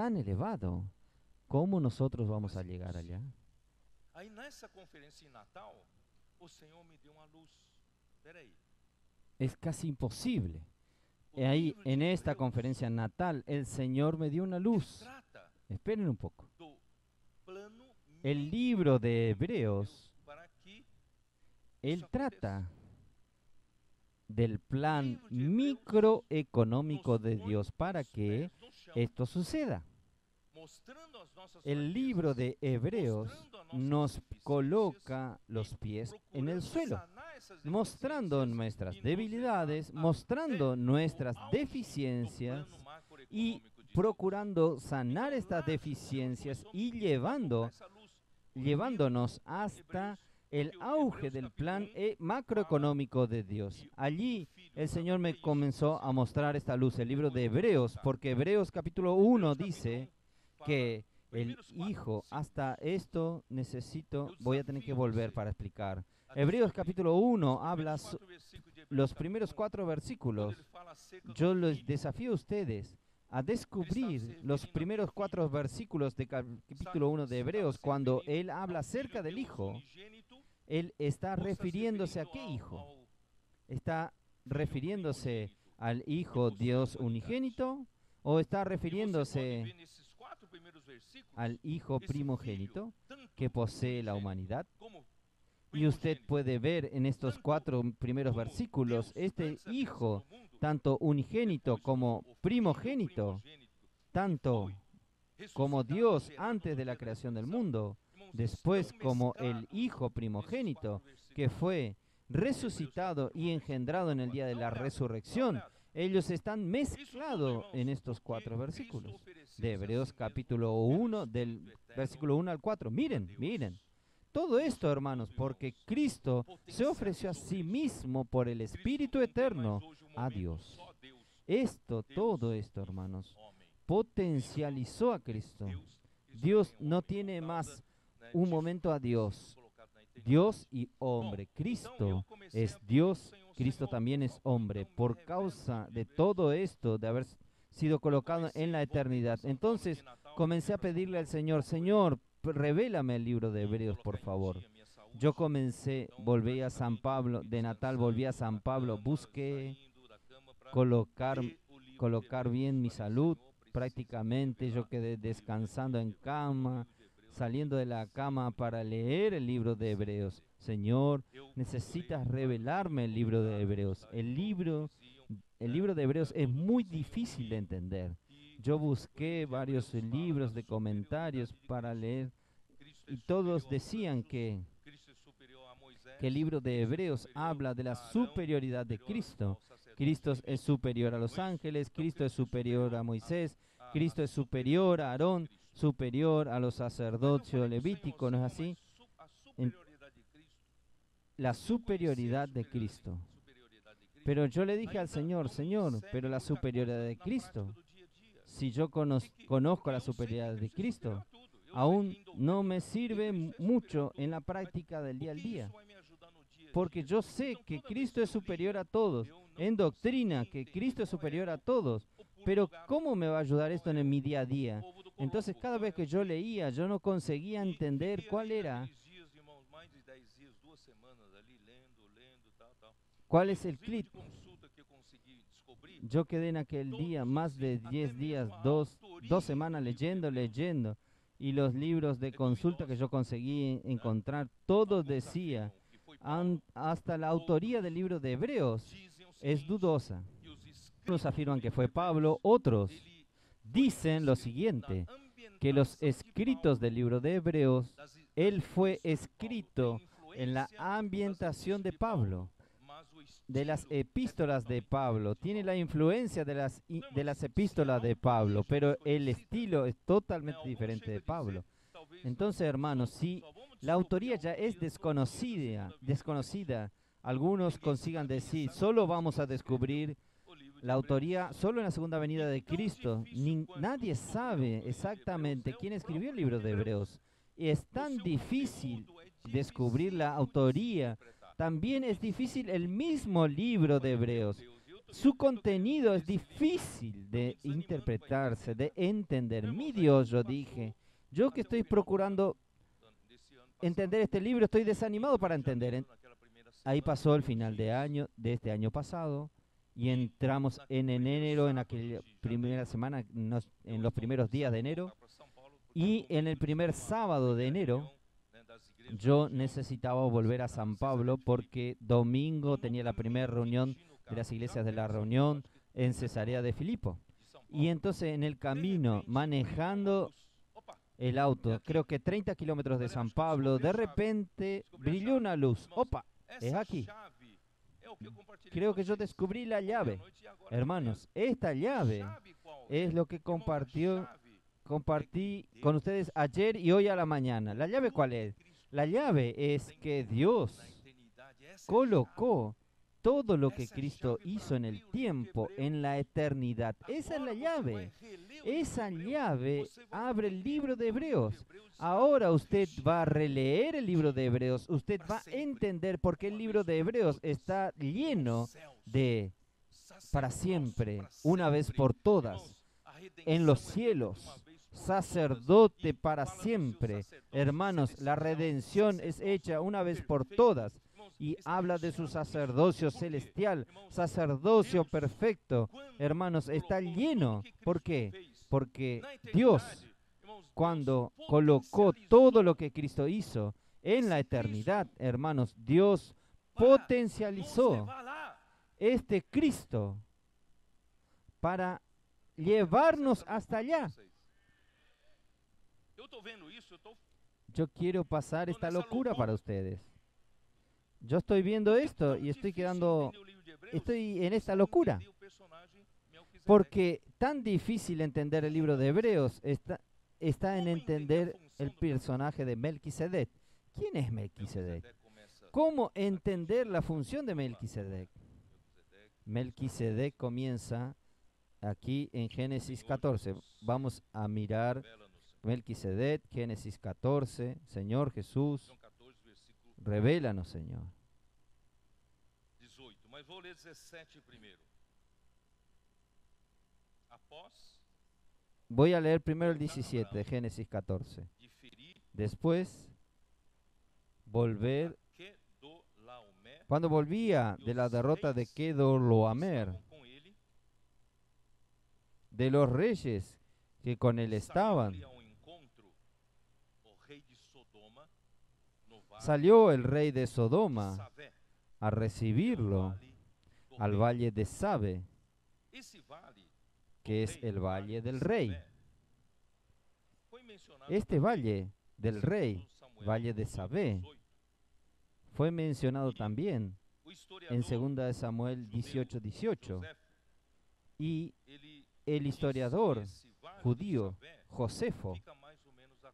¿Cómo nosotros vamos a llegar allá? Aí nessa conferência em Natal, o Senhor me deu uma luz. Peraí. Es casi imposible. Ahí, en esta conferencia natal, el Señor me dio una luz. Esperen un poco. El libro de Hebreos, él trata del plan microeconómico de Dios para que esto suceda. El libro de Hebreos nos coloca los pies en el suelo, mostrando nuestras debilidades, mostrando nuestras deficiencias y procurando sanar estas deficiencias y llevándonos hasta el auge del plan macroeconómico de Dios. Allí el Señor me comenzó a mostrar esta luz, el libro de Hebreos, porque Hebreos capítulo 1 dice que el Hijo, hasta esto voy a tener que volver para explicar. Hebreos capítulo 1 habla los primeros 4 versículos. Yo les desafío a ustedes a descubrir los primeros 4 versículos de capítulo 1 de Hebreos. Cuando él habla acerca del Hijo, él está refiriéndose a qué Hijo. ¿Está refiriéndose al Hijo Dios unigénito o está refiriéndose al Hijo primogénito que posee la humanidad? Y usted puede ver en estos 4 primeros versículos, este Hijo, tanto unigénito como primogénito, tanto como Dios antes de la creación del mundo, después como el Hijo primogénito, que fue resucitado y engendrado en el día de la resurrección. Ellos están mezclados en estos 4 versículos de Hebreos capítulo 1, del versículo 1 al 4. Miren. Todo esto, hermanos, porque Cristo se ofreció a sí mismo por el Espíritu Eterno a Dios. Todo esto, hermanos, potencializó a Cristo. Dios no tiene más un momento a Dios. Dios y hombre. Cristo es Dios, Cristo también es hombre. Por causa de todo esto, de haber sido colocado en la eternidad. Entonces, comencé a pedirle al Señor, Señor, revélame el libro de Hebreos, por favor. Yo volví a San Pablo, de Natal volví a San Pablo, busqué colocar bien mi salud. Prácticamente yo quedé descansando en cama, saliendo de la cama para leer el libro de Hebreos. Señor, necesitas revelarme el libro de Hebreos. El libro de Hebreos es muy difícil de entender. Yo busqué varios libros de comentarios para leer y todos decían que el libro de Hebreos habla de la superioridad de Cristo. Cristo es superior a los ángeles, Cristo es superior a Moisés, Cristo es superior a Aarón, superior a los Mas eu sacerdocios falei pro levíticos, Senhor, ¿no es Senhor, así? mas a En- superioridade de Cristo. La superioridad de Cristo. Pero yo le dije al Señor, Señor, pero la superioridad de Cristo, si yo conozco la superioridad de Cristo, aún no me sirve mucho en la práctica del día al día. Porque yo sé que Cristo es superior a todos, en doctrina, que Cristo es superior a todos. Pero ¿cómo me va a ayudar esto en mi día a día? Entonces cada vez que yo leía, yo no conseguía entender cuál es el clip. Yo quedé en aquel día más de 10 días, dos semanas leyendo. Y los libros de consulta que yo conseguí encontrar, todo decía, hasta la autoría del libro de Hebreos es dudosa. Unos afirman que fue Pablo, otros dicen lo siguiente, que los escritos del libro de Hebreos, él fue escrito en la ambientación de Pablo, de las epístolas de Pablo, tiene la influencia de las epístolas de Pablo, pero el estilo es totalmente diferente de Pablo. Entonces, hermanos, si la autoría ya es desconocida, algunos consigan decir, solo vamos a descubrir la autoría solo en la segunda venida de Cristo. Nadie sabe exactamente quién escribió el libro de Hebreos. Y es tan difícil descubrir la autoría. También es difícil el mismo libro de Hebreos. Su contenido es difícil de interpretarse, de entender. Mi Dios, yo dije, yo que estoy procurando entender este libro, estoy desanimado para entender. Ahí pasó el final de este año pasado, y entramos en enero, en aquella primera semana, en los primeros días de enero, y en el primer sábado de enero, yo necesitaba volver a San Pablo porque domingo tenía la primera reunión de las iglesias de la reunión en Cesarea de Filipo. Y entonces en el camino, manejando el auto, creo que 30 kilómetros de San Pablo, de repente brilló una luz. ¡Opa! Es aquí. Creo que yo descubrí la llave. Hermanos, esta llave es lo que compartí con ustedes ayer y hoy a la mañana. ¿La llave cuál es? La llave es que Dios colocó todo lo que Cristo hizo en el tiempo, en la eternidad. Esa es la llave. Esa llave abre el libro de Hebreos. Ahora usted va a releer el libro de Hebreos. Usted va a entender por qué el libro de Hebreos está lleno de para siempre, una vez por todas, en los cielos. Sacerdote para siempre. Hermanos, la redención es hecha una vez por todas. Y habla de su sacerdocio celestial, sacerdocio perfecto. Hermanos, está lleno. ¿Por qué? Porque Dios, cuando colocó todo lo que Cristo hizo en la eternidad, hermanos, Dios potencializó este Cristo para llevarnos hasta allá. Yo quiero pasar esta locura para ustedes. Yo estoy viendo esto y estoy en esta locura. Porque tan difícil entender el libro de Hebreos está en entender el personaje de Melquisedec. ¿Quién es Melquisedec? ¿Cómo entender la función de Melquisedec? Melquisedec comienza aquí en Génesis 14. Vamos a mirar Melquisedec, Génesis 14. Señor Jesús, revélanos, Señor. 18, mas vou ler 17 primeiro. Voy a leer primero el 17 de Génesis 14. Después, cuando volvía de la derrota de Kedorlaomer, de los reyes que con él estaban, salió el rey de Sodoma a recibirlo al valle de Sabe, que es el valle del rey. Este valle del rey, valle de Sabe, fue mencionado también en 2 de Samuel 18:18. Y el historiador judío Josefo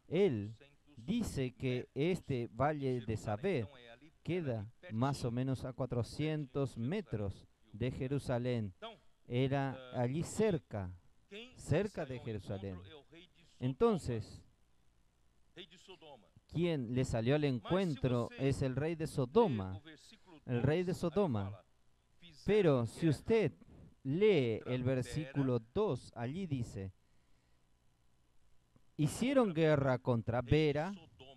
Él dice que este valle de Sabé queda más o menos a 400 metros de Jerusalén. Era allí cerca de Jerusalén. Entonces, quien le salió al encuentro es el rey de Sodoma, el rey de Sodoma. Pero si usted lee el versículo 2, allí dice, hicieron guerra contra Bera,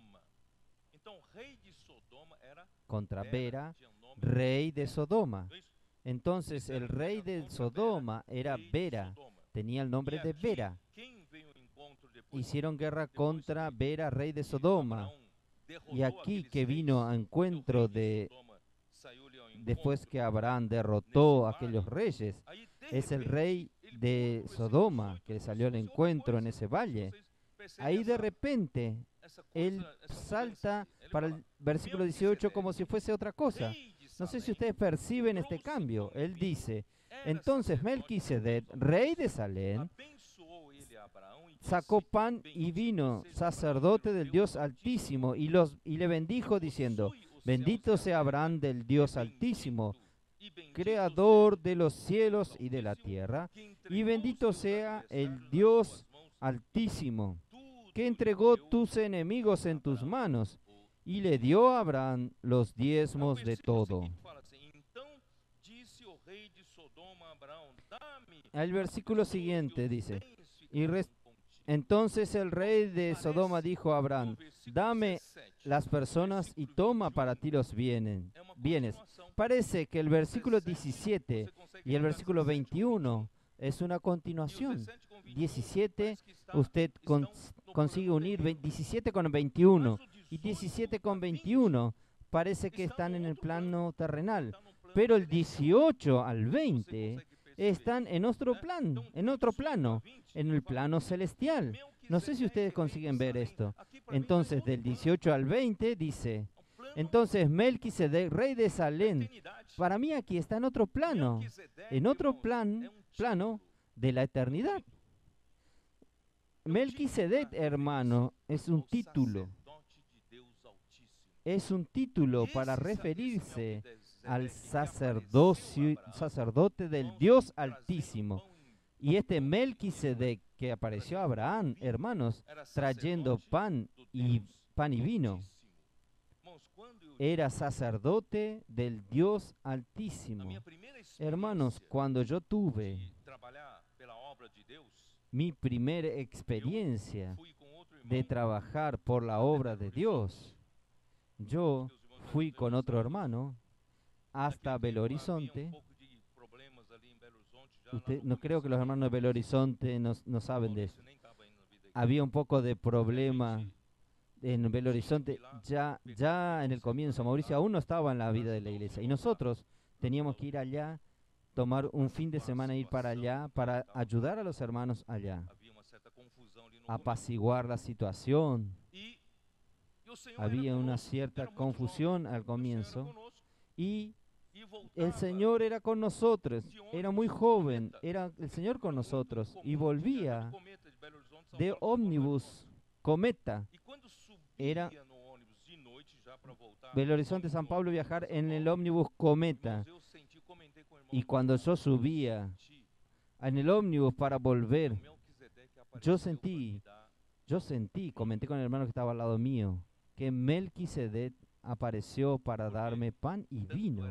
rey de Sodoma. Entonces el rey de Sodoma era Bera, tenía el nombre de Bera. Hicieron guerra contra Bera, rey de Sodoma. Y aquí que vino a encuentro después que Abraham derrotó a aquellos reyes, es el rey de Sodoma que salió al encuentro en ese valle. Ahí de repente él salta para el versículo 18 como si fuese otra cosa. No sé si ustedes perciben este cambio. Él dice, entonces Melquisedec, rey de Salem, sacó pan y vino, sacerdote del Dios Altísimo, y le bendijo diciendo, bendito sea Abraham del Dios Altísimo, creador de los cielos y de la tierra, y bendito sea el Dios Altísimo, que entregó tus enemigos en tus manos, y le dio a Abraham los diezmos de todo. El versículo siguiente dice, entonces el rey de Sodoma dijo a Abraham, dame las personas y toma para ti los bienes. Parece que el versículo 17 y el versículo 21 es una continuación. 17, usted consigue unir 17 con 21 y 17 con 21 parece que están en el plano terrenal, pero el 18 al 20 están en otro plano, en el plano celestial. No sé si ustedes consiguen ver esto. Entonces, del 18 al 20 dice, entonces Melquisedec, rey de Salem, para mí aquí está en otro plano de la eternidad. Melquisedec, hermano, es un título. Es un título para referirse al sacerdote del Dios Altísimo. Y este Melquisedec que apareció a Abraham, hermanos, trayendo pan y vino, era sacerdote del Dios Altísimo. Hermanos, cuando yo tuve mi primera experiencia de trabajar por la obra de Dios, yo fui con otro hermano hasta Belo Horizonte. No creo que los hermanos de Belo Horizonte no saben de eso. Había un poco de problema en Belo Horizonte ya en el comienzo. Mauricio aún no estaba en la vida de la iglesia y nosotros teníamos que ir allá, tomar un fin de semana, ir para allá para ayudar a los hermanos allá, apaciguar la situación. Había una cierta confusión al comienzo y el Señor era con nosotros, era muy joven, era el Señor con nosotros y volvía de ómnibus Cometa. Era Belo Horizonte, San Pablo, viajar en el ómnibus Cometa. Y cuando yo subía en el ómnibus para volver, yo sentí, comenté con el hermano que estaba al lado mío, que Melquisedec apareció para darme pan y vino.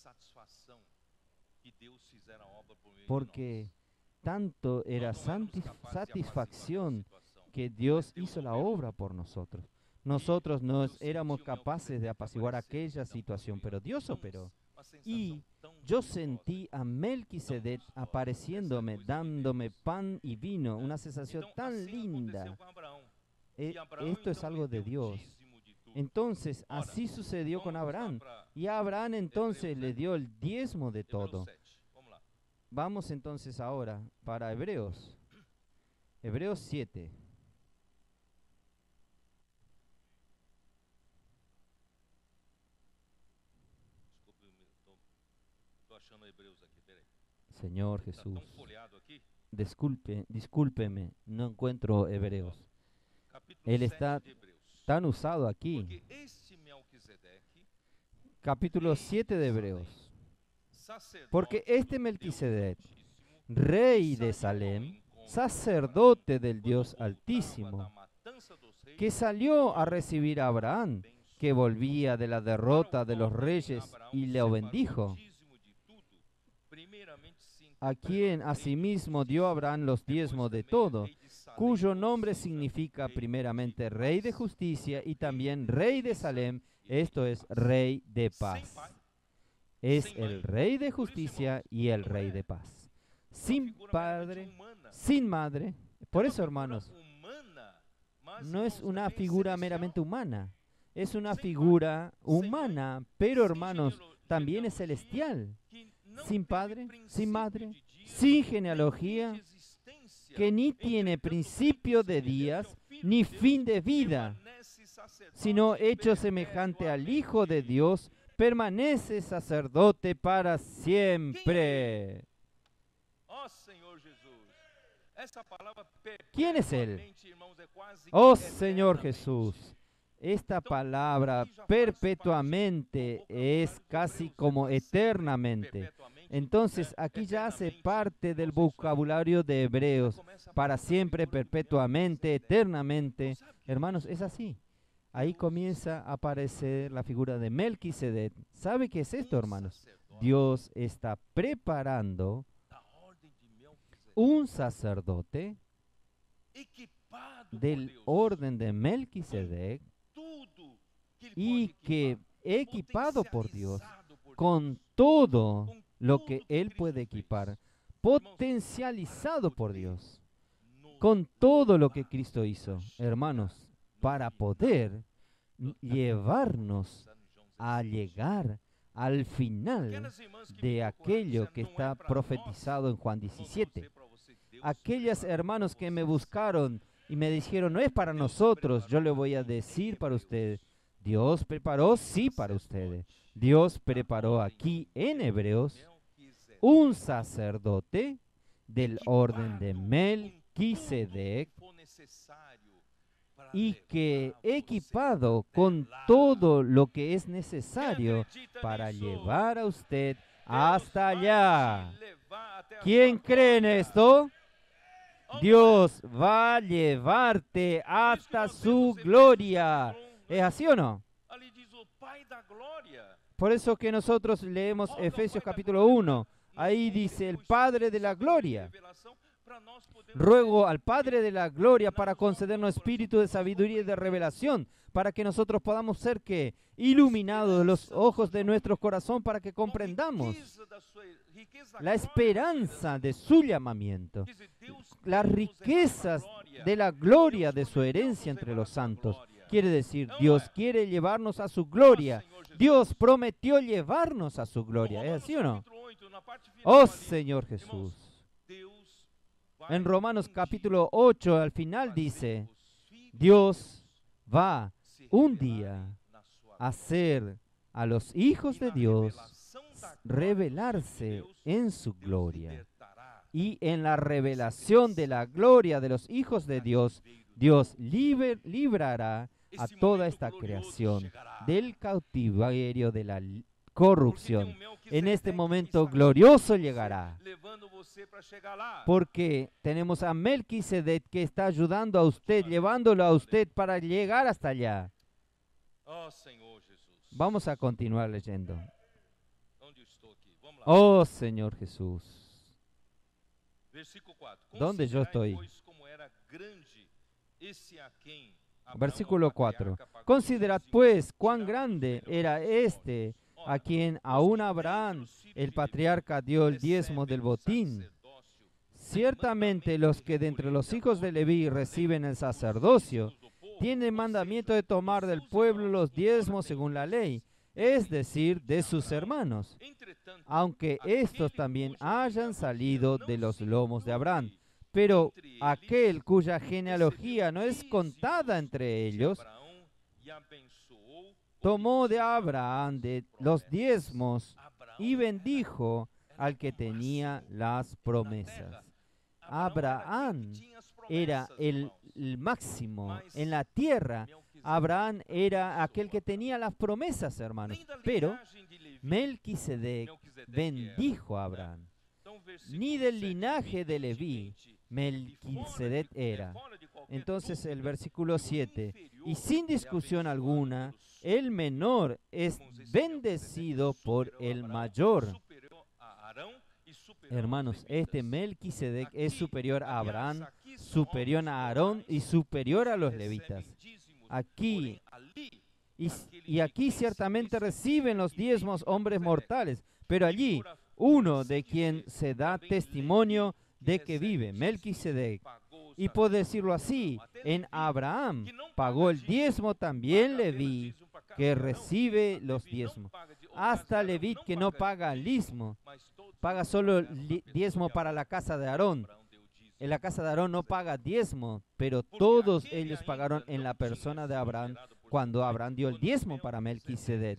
Porque tanto era satisfacción que Dios hizo la obra por nosotros. Nosotros no éramos capaces de apaciguar aquella situación, pero Dios operó. Y yo sentí a Melquisedec apareciéndome, dándome pan y vino, una sensación tan linda. Esto es algo de Dios. Entonces, así sucedió con Abraham. Y a Abraham entonces le dio el diezmo de todo. Vamos entonces ahora para Hebreos. Hebreos 7. Señor Jesús, discúlpeme, no encuentro Hebreos. capítulo Él 7 está de Hebreus. tan usado aquí. Porque este Melquisedeque, Capítulo 7 de Hebreos. sacerdote Porque este do Deus Melquisedec, Altíssimo, rey de salió ao Salem, encontro sacerdote del quando Dios voltava Altísimo, da matança dos reis, que salió a recibir a Abraham, que volvía de la derrota de los reyes, y le bendijo, a quien asimismo dio a Abraham los diezmos de todo, cuyo nombre significa primeramente Rey de Justicia y también Rey de Salem, esto es, Rey de Paz. Es el Rey de Justicia y el Rey de Paz. Sin padre, sin madre. Por eso, hermanos, no es una figura meramente humana. Es una figura humana, pero, hermanos, también es celestial. Sin padre, sin madre, sin genealogía, que ni tiene principio de días, ni fin de vida, sino hecho semejante al Hijo de Dios, permanece sacerdote para siempre. ¿Quién es Él? Oh Señor Jesús. Esta palabra perpetuamente es casi como eternamente. Entonces aquí ya hace parte del vocabulario de Hebreos. Para siempre, perpetuamente, eternamente. Hermanos, es así. Ahí comienza a aparecer la figura de Melquisedec. ¿Sabe qué es esto, hermanos? Dios está preparando un sacerdote del orden de Melquisedec y que equipado por Dios con todo lo que Él puede equipar, potencializado por Dios, con todo lo que Cristo hizo, hermanos, para poder llevarnos a llegar al final de aquello que está profetizado en Juan 17. Aquellas hermanos que me buscaron y me dijeron, no es para nosotros, yo le voy a decir para ustedes, Dios preparó, sí, para ustedes. Dios preparó aquí en Hebreos un sacerdote del orden de Melquisedec y que equipado con todo lo que es necesario para llevar a usted hasta allá. ¿Quién cree en esto? Dios va a llevarte hasta su gloria. ¿Es así o no? Por eso que nosotros leemos Efesios capítulo 1. Ahí dice el Padre de la gloria. Ruego al Padre de la gloria para concedernos espíritu de sabiduría y de revelación, para que nosotros podamos ser que iluminados los ojos de nuestro corazón, para que comprendamos la esperanza de su llamamiento, las riquezas de la gloria de su herencia entre los santos. Quiere decir, Dios quiere llevarnos a su gloria. Dios prometió llevarnos a su gloria. ¿Es así o no? Oh Señor Jesús. En Romanos capítulo 8 al final dice, Dios va un día a hacer a los hijos de Dios revelarse en su gloria. Y en la revelación de la gloria de los hijos de Dios, Dios librará a toda esta creación del cautiverio de la corrupción. En este momento glorioso llegará, porque tenemos a Melquisedec que está ayudando a usted, llevándolo a usted para llegar hasta allá. Vamos a continuar leyendo. Oh Señor Jesús. ¿Dónde yo estoy? Versículo 4. Considerad pues cuán grande era este a quien aún Abraham, el patriarca, dio el diezmo del botín. Ciertamente los que de entre los hijos de Leví reciben el sacerdocio, tienen mandamiento de tomar del pueblo los diezmos según la ley, es decir, de sus hermanos, aunque estos también hayan salido de los lomos de Abraham. Pero aquel cuya genealogía no es contada entre ellos, tomó de Abraham de los diezmos y bendijo al que tenía las promesas. Abraham era el máximo en la tierra. Abraham era aquel que tenía las promesas, hermanos. Pero Melquisedec bendijo a Abraham. Ni del linaje de Leví Melquisedec era. Entonces el versículo 7. Y sin discusión alguna, el menor es bendecido por el mayor. Hermanos, este Melquisedec es superior a Abraham, superior a Aarón y superior a los levitas. Aquí, y aquí ciertamente reciben los diezmos hombres mortales, pero allí uno de quien se da testimonio de que vive, Melquisedec. Y por decirlo así, en Abraham pagó el diezmo también Leví, que recibe los diezmos. Hasta Leví, que no paga diezmo, paga solo el diezmo para la casa de Aarón. En la casa de Aarón no paga diezmo, pero todos ellos pagaron en la persona de Abraham cuando Abraham dio el diezmo para Melquisedec.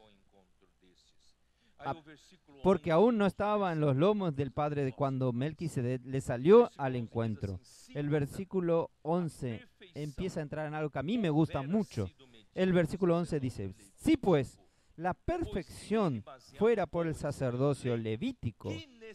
Porque aún no estaba en los lomos del padre de cuando Melquisedec le salió al encuentro. El versículo 11 empieza a entrar en algo que a mí me gusta mucho. El versículo 11 dice, si pues la perfección fuera por el sacerdocio levítico,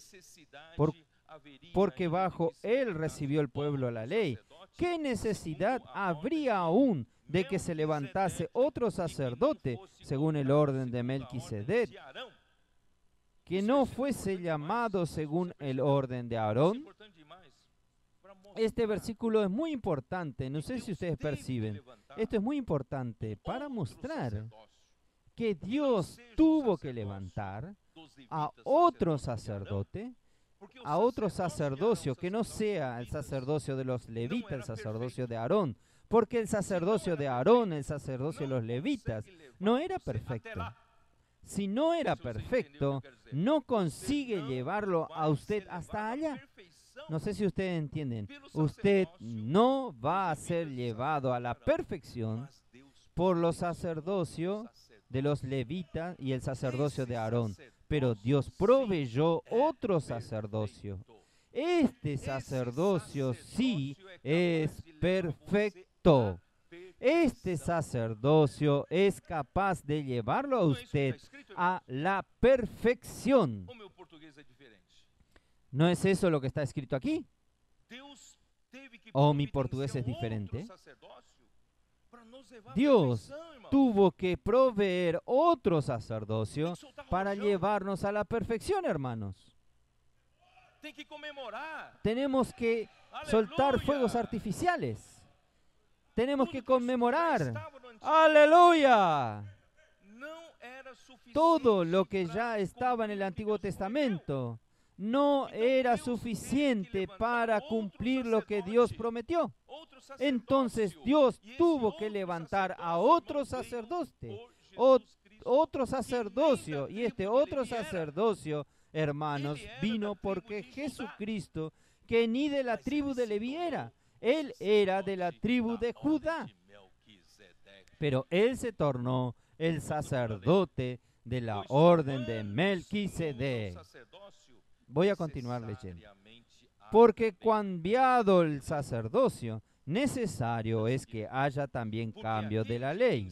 porque bajo él recibió el pueblo la ley, ¿qué necesidad habría aún de que se levantase otro sacerdote según el orden de Melquisedec, que no fuese llamado según el orden de Aarón? Este versículo es muy importante, no sé si ustedes perciben. Esto es muy importante para mostrar que Dios tuvo que levantar a otro sacerdote, a otro sacerdocio que no sea el sacerdocio de los levitas, el sacerdocio de Aarón, porque el sacerdocio de Aarón, el sacerdocio de los levitas, no era perfecto. Si no era perfecto, no consigue llevarlo a usted hasta allá. No sé si ustedes entienden. Usted no va a ser llevado a la perfección por los sacerdocios de los levitas y el sacerdocio de Aarón. Pero Dios proveyó otro sacerdocio. Este sacerdocio sí es perfecto. Este sacerdocio es capaz de llevarlo a usted a la perfección. ¿No es eso lo que está escrito aquí? ¿O mi portugués es diferente? Dios tuvo que proveer otro sacerdocio para llevarnos a la perfección, hermanos. Tenemos que soltar fuegos artificiales. Tenemos que conmemorar. ¡Aleluya! Todo lo que ya estaba en el Antiguo Testamento no era suficiente para cumplir lo que Dios prometió. Entonces Dios tuvo que levantar a otro sacerdote, otro sacerdocio, y este otro sacerdocio, hermanos, vino porque Jesucristo, que ni de la tribu de Leví era, él era de la tribu de Judá, pero él se tornó el sacerdote de la orden de Melquisedec. Voy a continuar leyendo. Porque cambiado el sacerdocio, necesario es que haya también cambio de la ley.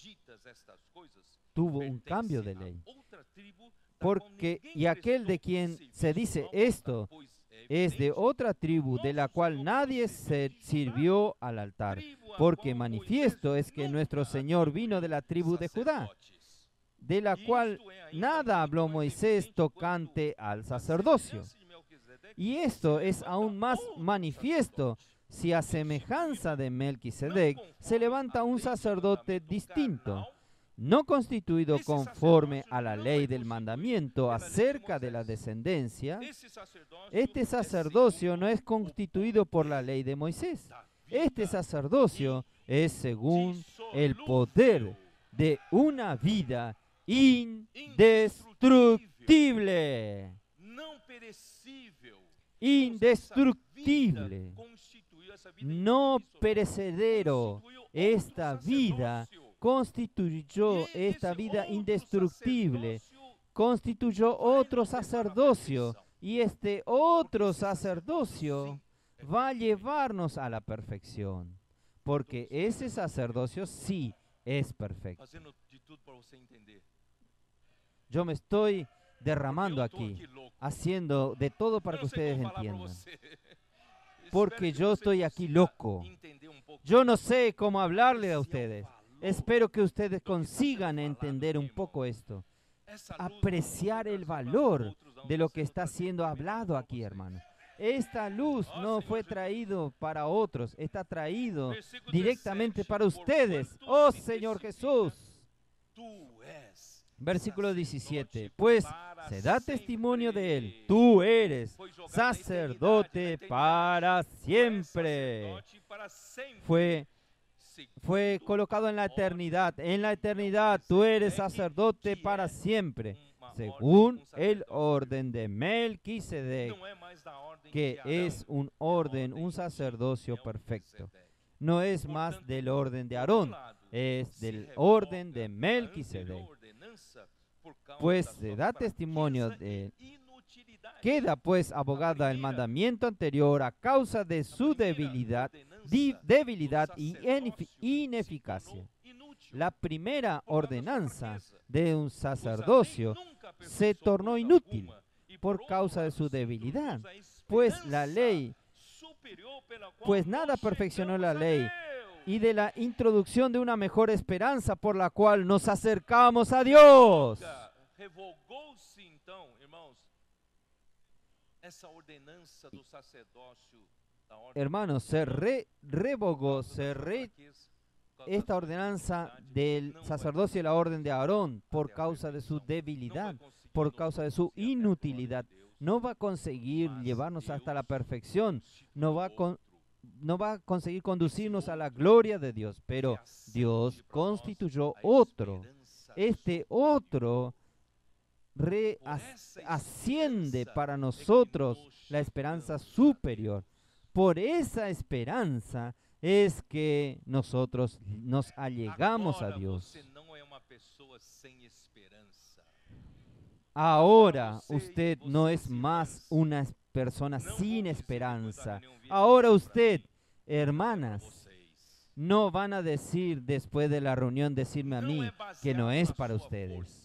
Tuvo un cambio de ley. Porque, y aquel de quien se dice esto, es de otra tribu de la cual nadie se sirvió al altar. Porque manifiesto es que nuestro Señor vino de la tribu de Judá, de la cual nada habló Moisés tocante al sacerdocio. Y esto es aún más manifiesto si a semejanza de Melquisedec se levanta un sacerdote distinto, no constituido conforme a la ley del mandamiento acerca de la descendencia. Este sacerdocio no es constituido por la ley de Moisés. Este sacerdocio es según el poder de una vida indestructible. Indestructible, no perecedero. Esta vida constituyó, esta vida indestructible, constituyó otro sacerdocio, y este otro sacerdocio va a llevarnos a la perfección, porque ese sacerdocio sí es perfecto. Fazendo de tudo para você entender. Yo me estoy derramando Eu tô aquí, aqui louco. haciendo de todo para Eu que não sei ustedes como falar para entiendan, você. porque Espero que yo você estoy aquí consiga loco. entender um pouco. Yo no sé cómo hablarle a Esse é o ustedes. valor Espero que ustedes do que está consigan sendo falado entender aqui, un irmão. poco esto, Essa luz não foi apreciar el trazida para valor outros, não, de lo está que sendo está trazida siendo para mim, hablado para aquí, vocês. hermano. Esta luz Ó, no Senhor fue Jesus. traído para otros, está traído Versículo directamente 17, para ustedes. Oh Señor Jesús. Tu és Versículo sacerdote 17. Pues para se da testimonio de él. sempre. Tú eres Foi jogado na sacerdote eternidade, para Tu és siempre. sacerdote para sempre. Fue Segundo colocado en la a eternidad. ordem En la de eternidad tú eres Melquisedeque, sacerdote que para é siempre, uma según ordem, el sacerdócio. orden de Melquisedec, Não é mais da ordem que de Arão, es un é a orden, ordem un de sacerdocio perfecto. Melquisedeque. No es más Portanto, del orden de por Aarón, lado, es se del revoga orden de a Melquisedec. anterior ordenanza por causa Pues da se sua da testimonio fraqueza de... e inutilidade. Queda pues abogada el mandamiento anterior a causa de su debilidad, debilidad y ineficacia. La primera ordenanza de un sacerdocio se tornó inútil por causa de su debilidad, pues la ley, pues nada perfeccionó la ley, y de la introducción de una mejor esperanza por la cual nos acercamos a Dios. Revogou-se então, irmãos, essa ordenança do sacerdócio, da ordem Hermanos, se revogó, esta ordenanza del sacerdocio y la orden de Aarón por causa de su debilidad, por causa de su inutilidad. No va a conseguir llevarnos hasta la perfección, no va a conseguir conducirnos a la gloria de Dios, pero Dios constituyó otro. Este otro asciende para nosotros la esperanza superior. Por esa esperanza es que nosotros nos allegamos a Dios. Ahora usted no es más una persona sin esperanza. Ahora usted, hermanas, no van a decir después de la reunión, decirme a mí que no es para ustedes.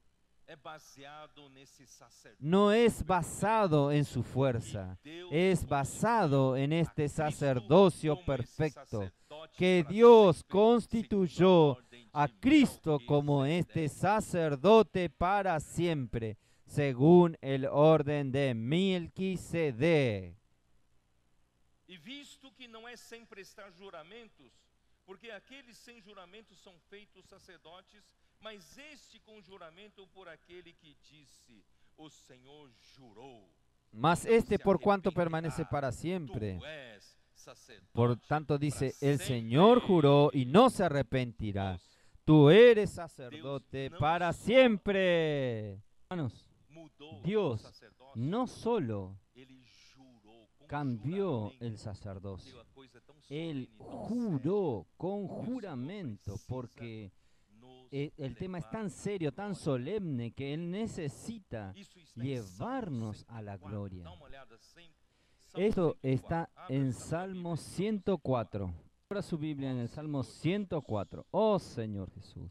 No es basado en su fuerza, es basado en este sacerdocio perfecto que Dios constituyó a Cristo como este sacerdote para siempre, según el orden de Melquisedec. E visto que não é sem prestar juramentos, porque aqueles sem juramentos são feitos sacerdotes, mas este com juramento por aquele que disse, o Senhor jurou. Mas este por cuanto permanece para siempre. Por tanto dice, el Señor juró y no se arrepentirá. Tú eres sacerdote para siempre. Hermanos, Dios no solo cambió el sacerdocio, Él juró con juramento, porque el tema es tan serio, tan solemne, que Él necesita llevarnos a la gloria. Esto está en Salmo 104. Abra su Biblia en el Salmo 104. Oh Señor Jesús.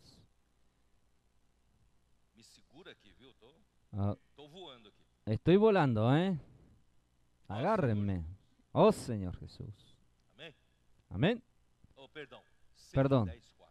Estoy volando, ¿eh? Agárrenme. Oh Señor Jesús. Amén. Perdón.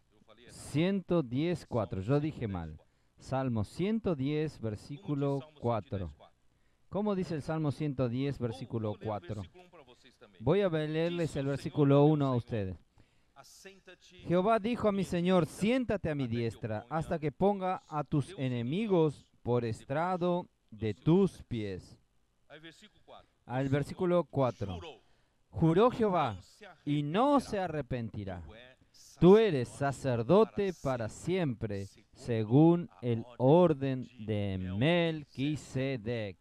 110:4. Yo dije mal. Salmo 110, versículo 4. ¿Cómo dice el Salmo 110, versículo 4? Voy a leerles el versículo 1 a ustedes. Jehová dijo a mi Señor, siéntate a mi diestra, hasta que ponga a tus enemigos por estrado de tus pies. Al versículo 4. Juró Jehová, y no se arrepentirá. Tú eres sacerdote para siempre, según el orden de Melquisedec.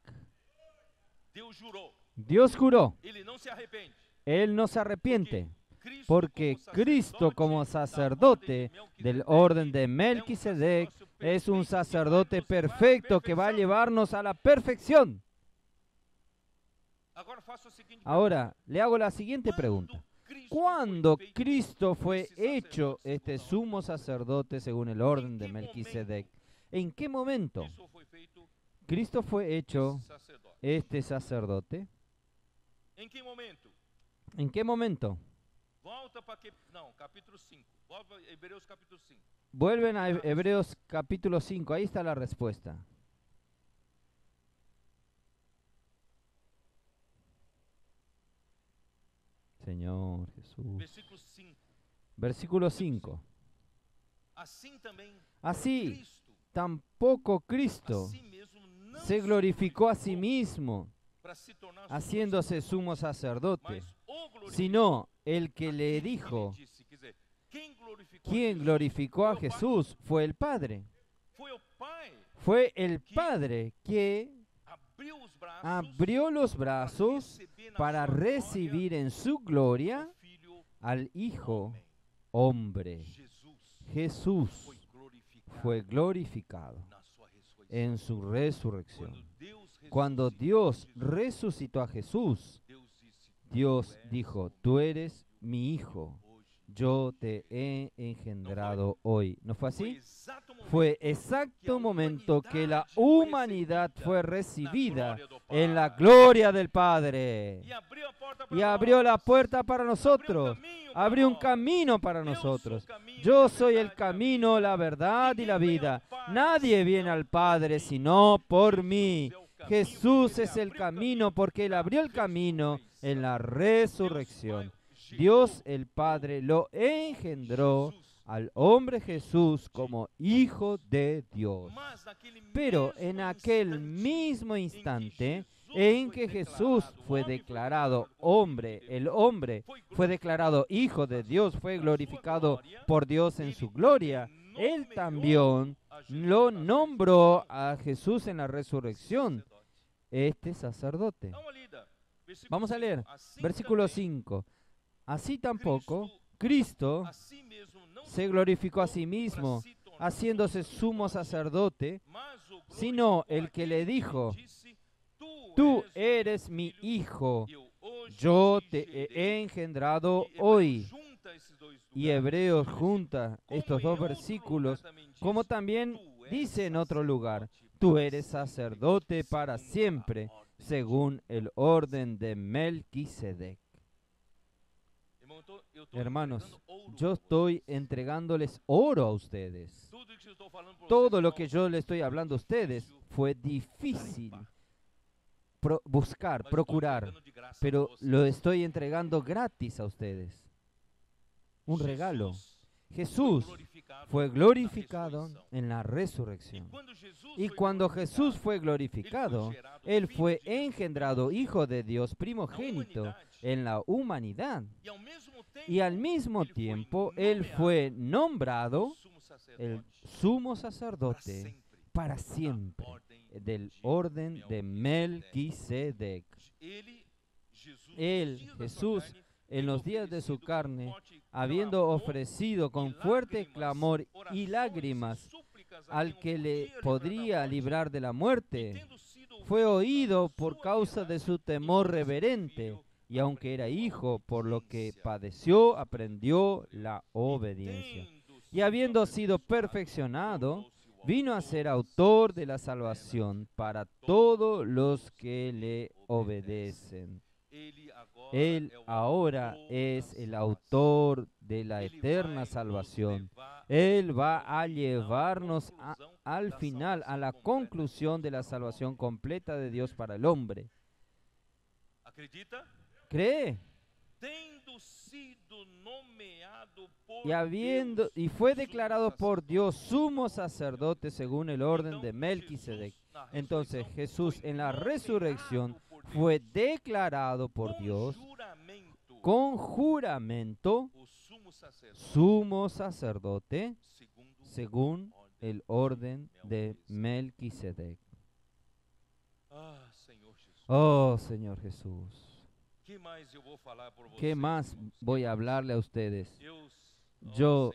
Dios juró, Él no se arrepiente, porque Cristo como sacerdote del orden de Melquisedec es un sacerdote perfecto que va a llevarnos a la perfección. Ahora, le hago la siguiente pregunta. Cuando Cristo fue hecho este sumo sacerdote según el orden de Melquisedec, ¿en qué momento Cristo fue hecho este sacerdote? ¿En qué momento? ¿En qué momento? Volta para que não, capítulo 5. Volta a Hebreus capítulo 5. Vuelven a Hebreos capítulo 5, ahí está la respuesta. Señor Jesús. Versículo 5. Versículo 5. Assim também Así, Cristo, tampoco Cristo assim mesmo não se glorificó a sí mismo, para se tornar haciéndose sumo sacerdote, mas o glorificou sino el que le aquele que dijo, lhe disse, quer dizer, quem glorificou quien Jesus? glorificó a Foi o Pai. Jesús fue el Padre. Foi o Pai Fue el Padre que abriu os braços abrió los brazos receber na para sua recibir en su glória gloria o Filho al Hijo homem. hombre. Jesus Jesús foi glorificado fue glorificado na sua ressurreição. en su resurrección. Quando Cuando Deus Dios ressuscitou Jesus, resucitó a Jesús, Deus disse, Dios "Tu és dijo, o tú meu eres mi Hijo, hoje". yo te he engendrado hoy. ¿No fue Foi así? exato momento Fue exacto momento que la humanidad fue recibida en la gloria del Padre e abriu a porta y para abrió la nós. puerta para nosotros, abrió un camino para nosotros. Yo soy el camino, la verdad y la vida. Nadie viene al Padre sino por mí. Jesús es el camino porque Él abrió el camino en la resurrección. Dios el Padre lo engendró al hombre Jesús como Hijo de Dios. Pero en aquel mismo instante en que Jesús fue declarado hombre, el hombre fue declarado Hijo de Dios, fue glorificado por Dios en su gloria, Él también lo nombró a Jesús en la resurrección, este sacerdote. Vamos a leer, versículo 5. Así tampoco Cristo se glorificó a sí mismo, haciéndose sumo sacerdote, sino el que le dijo, tú eres mi Hijo, yo te he engendrado hoy. Y Hebreos junta estos dos versículos, como también dice en otro lugar, tú eres sacerdote para siempre, según el orden de Melquisedec. Hermanos, yo estoy entregándoles oro a ustedes. Todo lo que yo le estoy hablando a ustedes fue difícil buscar, procurar, pero lo estoy entregando gratis a ustedes. Un regalo. Jesús fue glorificado en la resurrección. Y cuando Jesús fue glorificado, Él fue engendrado Hijo de Dios primogénito en la humanidad. Y al mismo tiempo, Él fue nombrado el sumo sacerdote para siempre del orden de Melquisedec. Él, Jesús, en los días de su carne, habiendo ofrecido con fuerte clamor y lágrimas al que le podría librar de la muerte, fue oído por causa de su temor reverente, y aunque era hijo, por lo que padeció, aprendió la obediencia. Y habiendo sido perfeccionado, vino a ser autor de la salvación para todos los que le obedecen. Él ahora es el autor de la eterna salvación. Él va a llevarnos al final, a la conclusión de la salvación completa de Dios para el hombre. ¿Cree? Y fue declarado por Dios sumo sacerdote según el orden de Melquisedec. Entonces Jesús en la resurrección fue declarado por Dios con juramento sumo sacerdote según el orden de Melquisedec. Oh Señor Jesús, ¿qué más voy a hablarle a ustedes? Yo,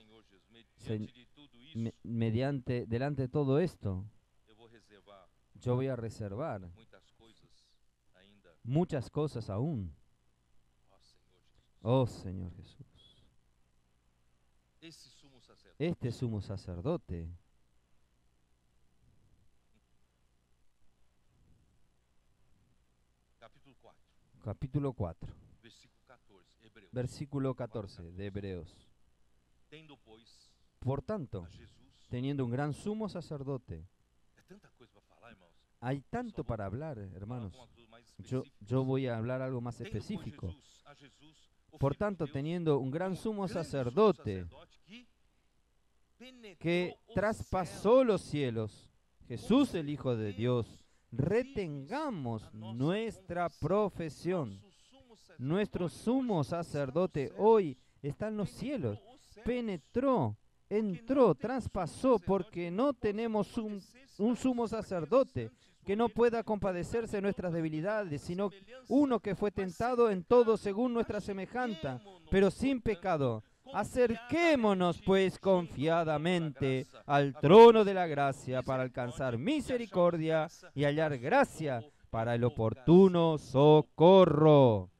delante de todo esto, yo voy a reservar muchas cosas aún. Ó Senhor Jesus. Oh Señor Jesús, Esse sumo sacerdote. este sumo sacerdote, Capítulo 4, capítulo 4, versículo 14, Hebreus. versículo 14 de Hebreos. Tendo, pois, Por tanto, a Jesus. teniendo un gran sumo sacerdote, É tanta coisa para falar, irmãos. hay tanto para hablar, hermanos. Yo voy a hablar algo más Tendo, pois, específico. a Jesus, o Por Filho de tanto, Deus, teniendo un gran como sumo grande sacerdote que penetrou que os traspasó céus, los cielos, Jesús el Hijo de Dios, retengamos nuestra profesión. Nuestro sumo sacerdote hoy está en los cielos. Penetró, entró, traspasó, porque no tenemos un sumo sacerdote que no pueda compadecerse de nuestras debilidades, sino uno que fue tentado en todo según nuestra semejanza, pero sin pecado. Acerquémonos pues confiadamente al trono de la gracia para alcanzar misericordia y hallar gracia para el oportuno socorro.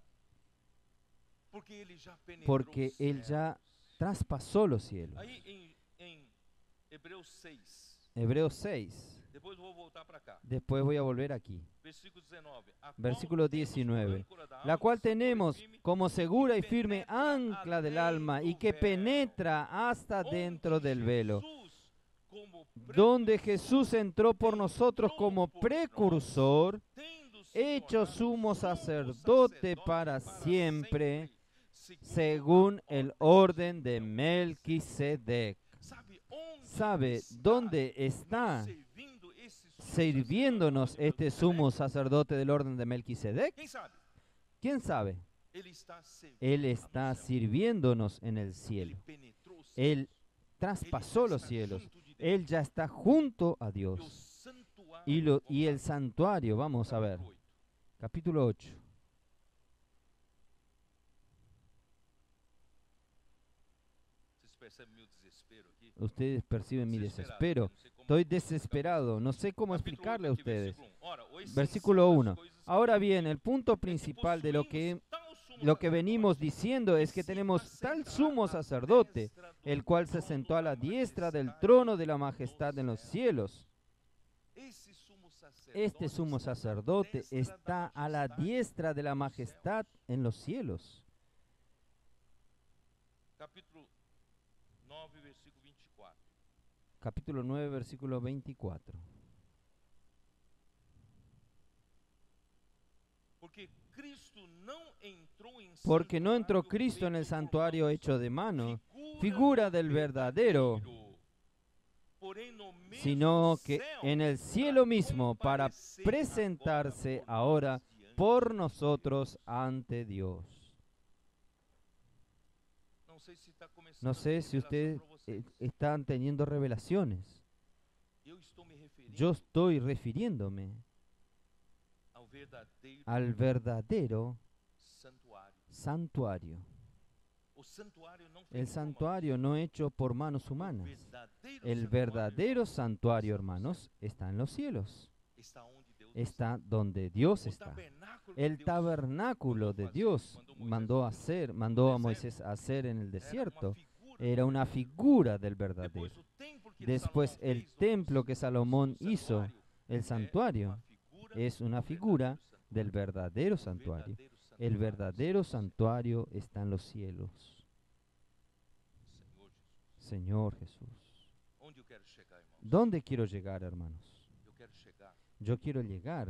Porque Él ya traspasó los cielos. Aí em Hebreus 6, Hebreos 6. depois vou voltar para cá. Después voy a volver aquí. Versículo 19. A Versículo qual temos por 19. âncora da La alma, cual segura y tenemos firme, como segura y que firme penetra ancla del além alma y do que véu, penetra hasta dentro onde del velo, Jesus, como donde Jesús entró por nosotros como precursor, tendo se hecho tornado sumo sumo sacerdote para siempre, según el orden de Melquisedec. ¿Sabe dónde está sirviéndonos este sumo sacerdote del orden de Melquisedec? Quem sabe? ¿Quién sabe? Ele está servindo Él lá no está céu. sirviéndonos en el Ele cielo. penetrou os céus. Él traspasó los cielos. Él ya está junto a E o Dios. santuário, Y el santuario, vamos a ver, capítulo 8. capítulo 8. Vocês percebem meu desespero aqui? Ustedes perciben mi Desesperado, desespero. eu não sei como Estoy explicar pra desesperado. No sé cómo vocês. explicarle a Capítulo 8 ustedes. aqui, versículo 1. Ora, o Versículo essencial 1. das coisas que Ahora eu bien, digo el punto é que principal de lo que possuímos tal sumo lo que sacerdote venimos diciendo es que se tenemos tal assentará sumo à sacerdote, destra do el cual se trono sentó a la da diestra del majestade trono de la nos majestad en los céus. cielos. Esse sumo Este sumo sacerdote está a la diestra de la majestad en los cielos. Capítulo 9, versículo 24. Capítulo 9, versículo 24. Porque no entró Cristo en el santuario hecho de mano, figura del verdadero, sino que en el cielo mismo para presentarse ahora por nosotros ante Dios. No sé si ustedes están teniendo revelaciones. Yo estoy refiriéndome al verdadero santuario. El santuario no hecho por manos humanas. El verdadero santuario, hermanos, está en los cielos. Está donde Dios está. El tabernáculo de Dios mandó a Moisés a hacer en el desierto. Era una figura del verdadero. Después el templo que Salomón hizo, el santuario, es una figura del verdadero santuario. El verdadero santuario está en los cielos. Señor Jesús. ¿Dónde quiero llegar, hermanos? Yo quiero llegar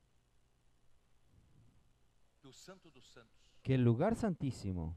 que el lugar santísimo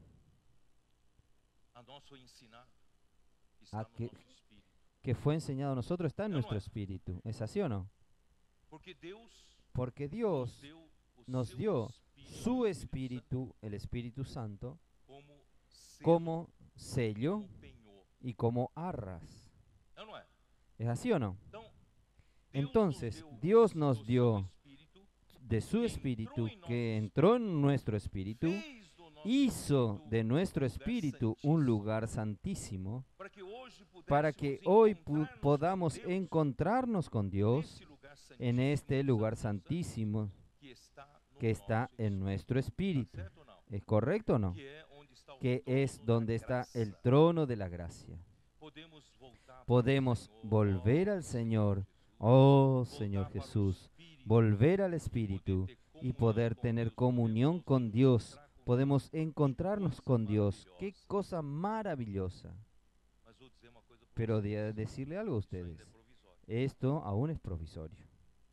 que fue enseñado a nosotros está en nuestro espíritu. ¿Es así o no? Porque Dios nos dio su espíritu, el Espíritu Santo, como sello y como arras. ¿Es así o no? Entonces, Dios nos dio de su espíritu que entró en nuestro espíritu, hizo de nuestro espíritu un lugar santísimo para que hoy podamos encontrarnos con Dios en este lugar santísimo que está en nuestro espíritu. Tá certo ou não? ¿Es correcto o no? Que é onde está o Que trono es da donde está graça. el trono de la gracia. Podemos voltar para o Podemos Senhor. volver al Senhor Señor, Jesus. oh Señor Voltar para o Jesús, Espírito, volver al poder Espíritu ter y comunhão poder com tener Deus, comunión podemos con Dios. encontrar com Podemos Deus. encontrarnos Que con coisa Dios. Qué maravilhosa. cosa maravillosa. Mas vou dizer uma coisa para Pero vocês. decirle algo a Isso ainda ustedes, é provisório. esto aún es provisorio.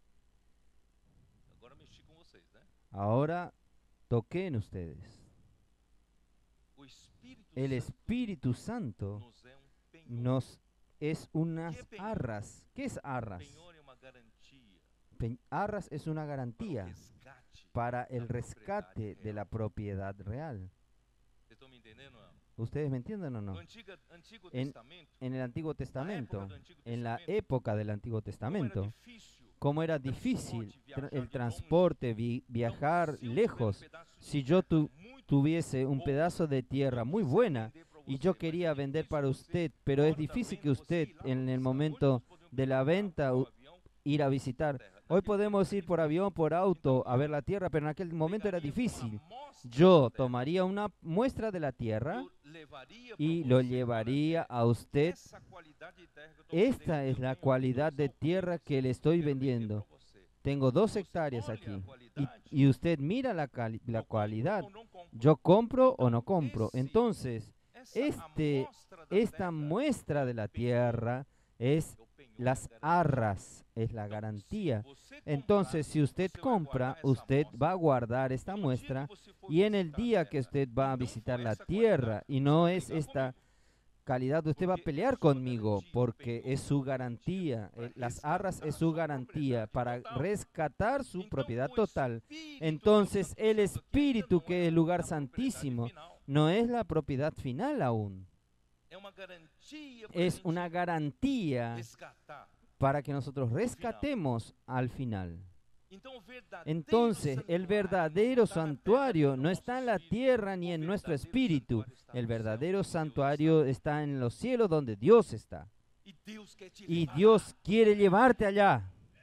Agora mexi com vocês, né? Ahora toqué en ustedes. O Espírito El Santo Espíritu Santo nos é penhor. nos es unas ¿Qué penhor? arras. ¿Qué es arras? Penhor é uma garantia Arras es una para o garantía resgate. para el da rescate propriedade de la real. propiedad real. Vocês estão me entendendo? Não? ¿Ustedes me entienden o No no? Antigo En- Testamento, En el Antiguo na época Testamento, do Antigo en la Testamento, época del Antiguo como era Testamento, difícil cómo era transporte, difícil viajar el de transporte, longe. viajar Então, se eu tiver lejos. pedaço de Si yo terra muito tuviese un bom, pedazo de tierra eu muy quisesse buena vender pra y você, yo mas quería é vender difícil para você, usted, na pero es hora da difícil venda, que você usted ir lá en pra el visitar. Hoje momento nós podemos de la comprar venta um avião, ir a visitar. terra. Hoy Naquele podemos tempo ir era por avión, difícil. por auto Então, a ver la tierra, pero en aquel momento era pegaria uma difícil. amostra Yo da terra, tomaría una muestra de la tierra eu levaria pra y lo você llevaría para a usted. essa qualidade de terra que eu tô Esta vendendo. es Eu la tenho cualidad 2 de tierra alqueires que le estoy quero vender vendiendo. pra você. Tengo 2 Você hectáreas olha a aquí qualidade, y usted mira la eu compro cualidad. ou não compro. Yo compro o Então, no compro. esse- Entonces, essa amostra da esta terra muestra de la é o penhor, tierra es é o penhor, las é a garantia. arras, es la Então, garantía. se você Entonces, comprar, si usted você vai compra, guardar essa usted amostra, va a guardar esta e no dia muestra que você for y en el visitar a día que terra, usted va a e não visitar for la essa tierra qualidade, y você no vai es brigar esta comigo. calidad, usted va a Porque pelear es su conmigo garantía, porque penhor es é su uma garantia garantía. para Las arras resgatar es su sua garantía propriedade para total. rescatar su Então, propiedad o total. Espírito, Entonces, que é o el Santo Santo, que ainda Espíritu, não que é es el lugar a propriedade santísimo, final, no es la propiedad final aún. é uma garantia para Es a gente una garantía resgatar. para que nosotros rescatemos al final. Então, o verdadeiro Entonces, el verdadero santuario no está en la tierra ni en nuestro espíritu. El verdadero santuario está en los cielos donde Dios está. E Deus quer te Y levar Dios lá. quiere llevarte allá.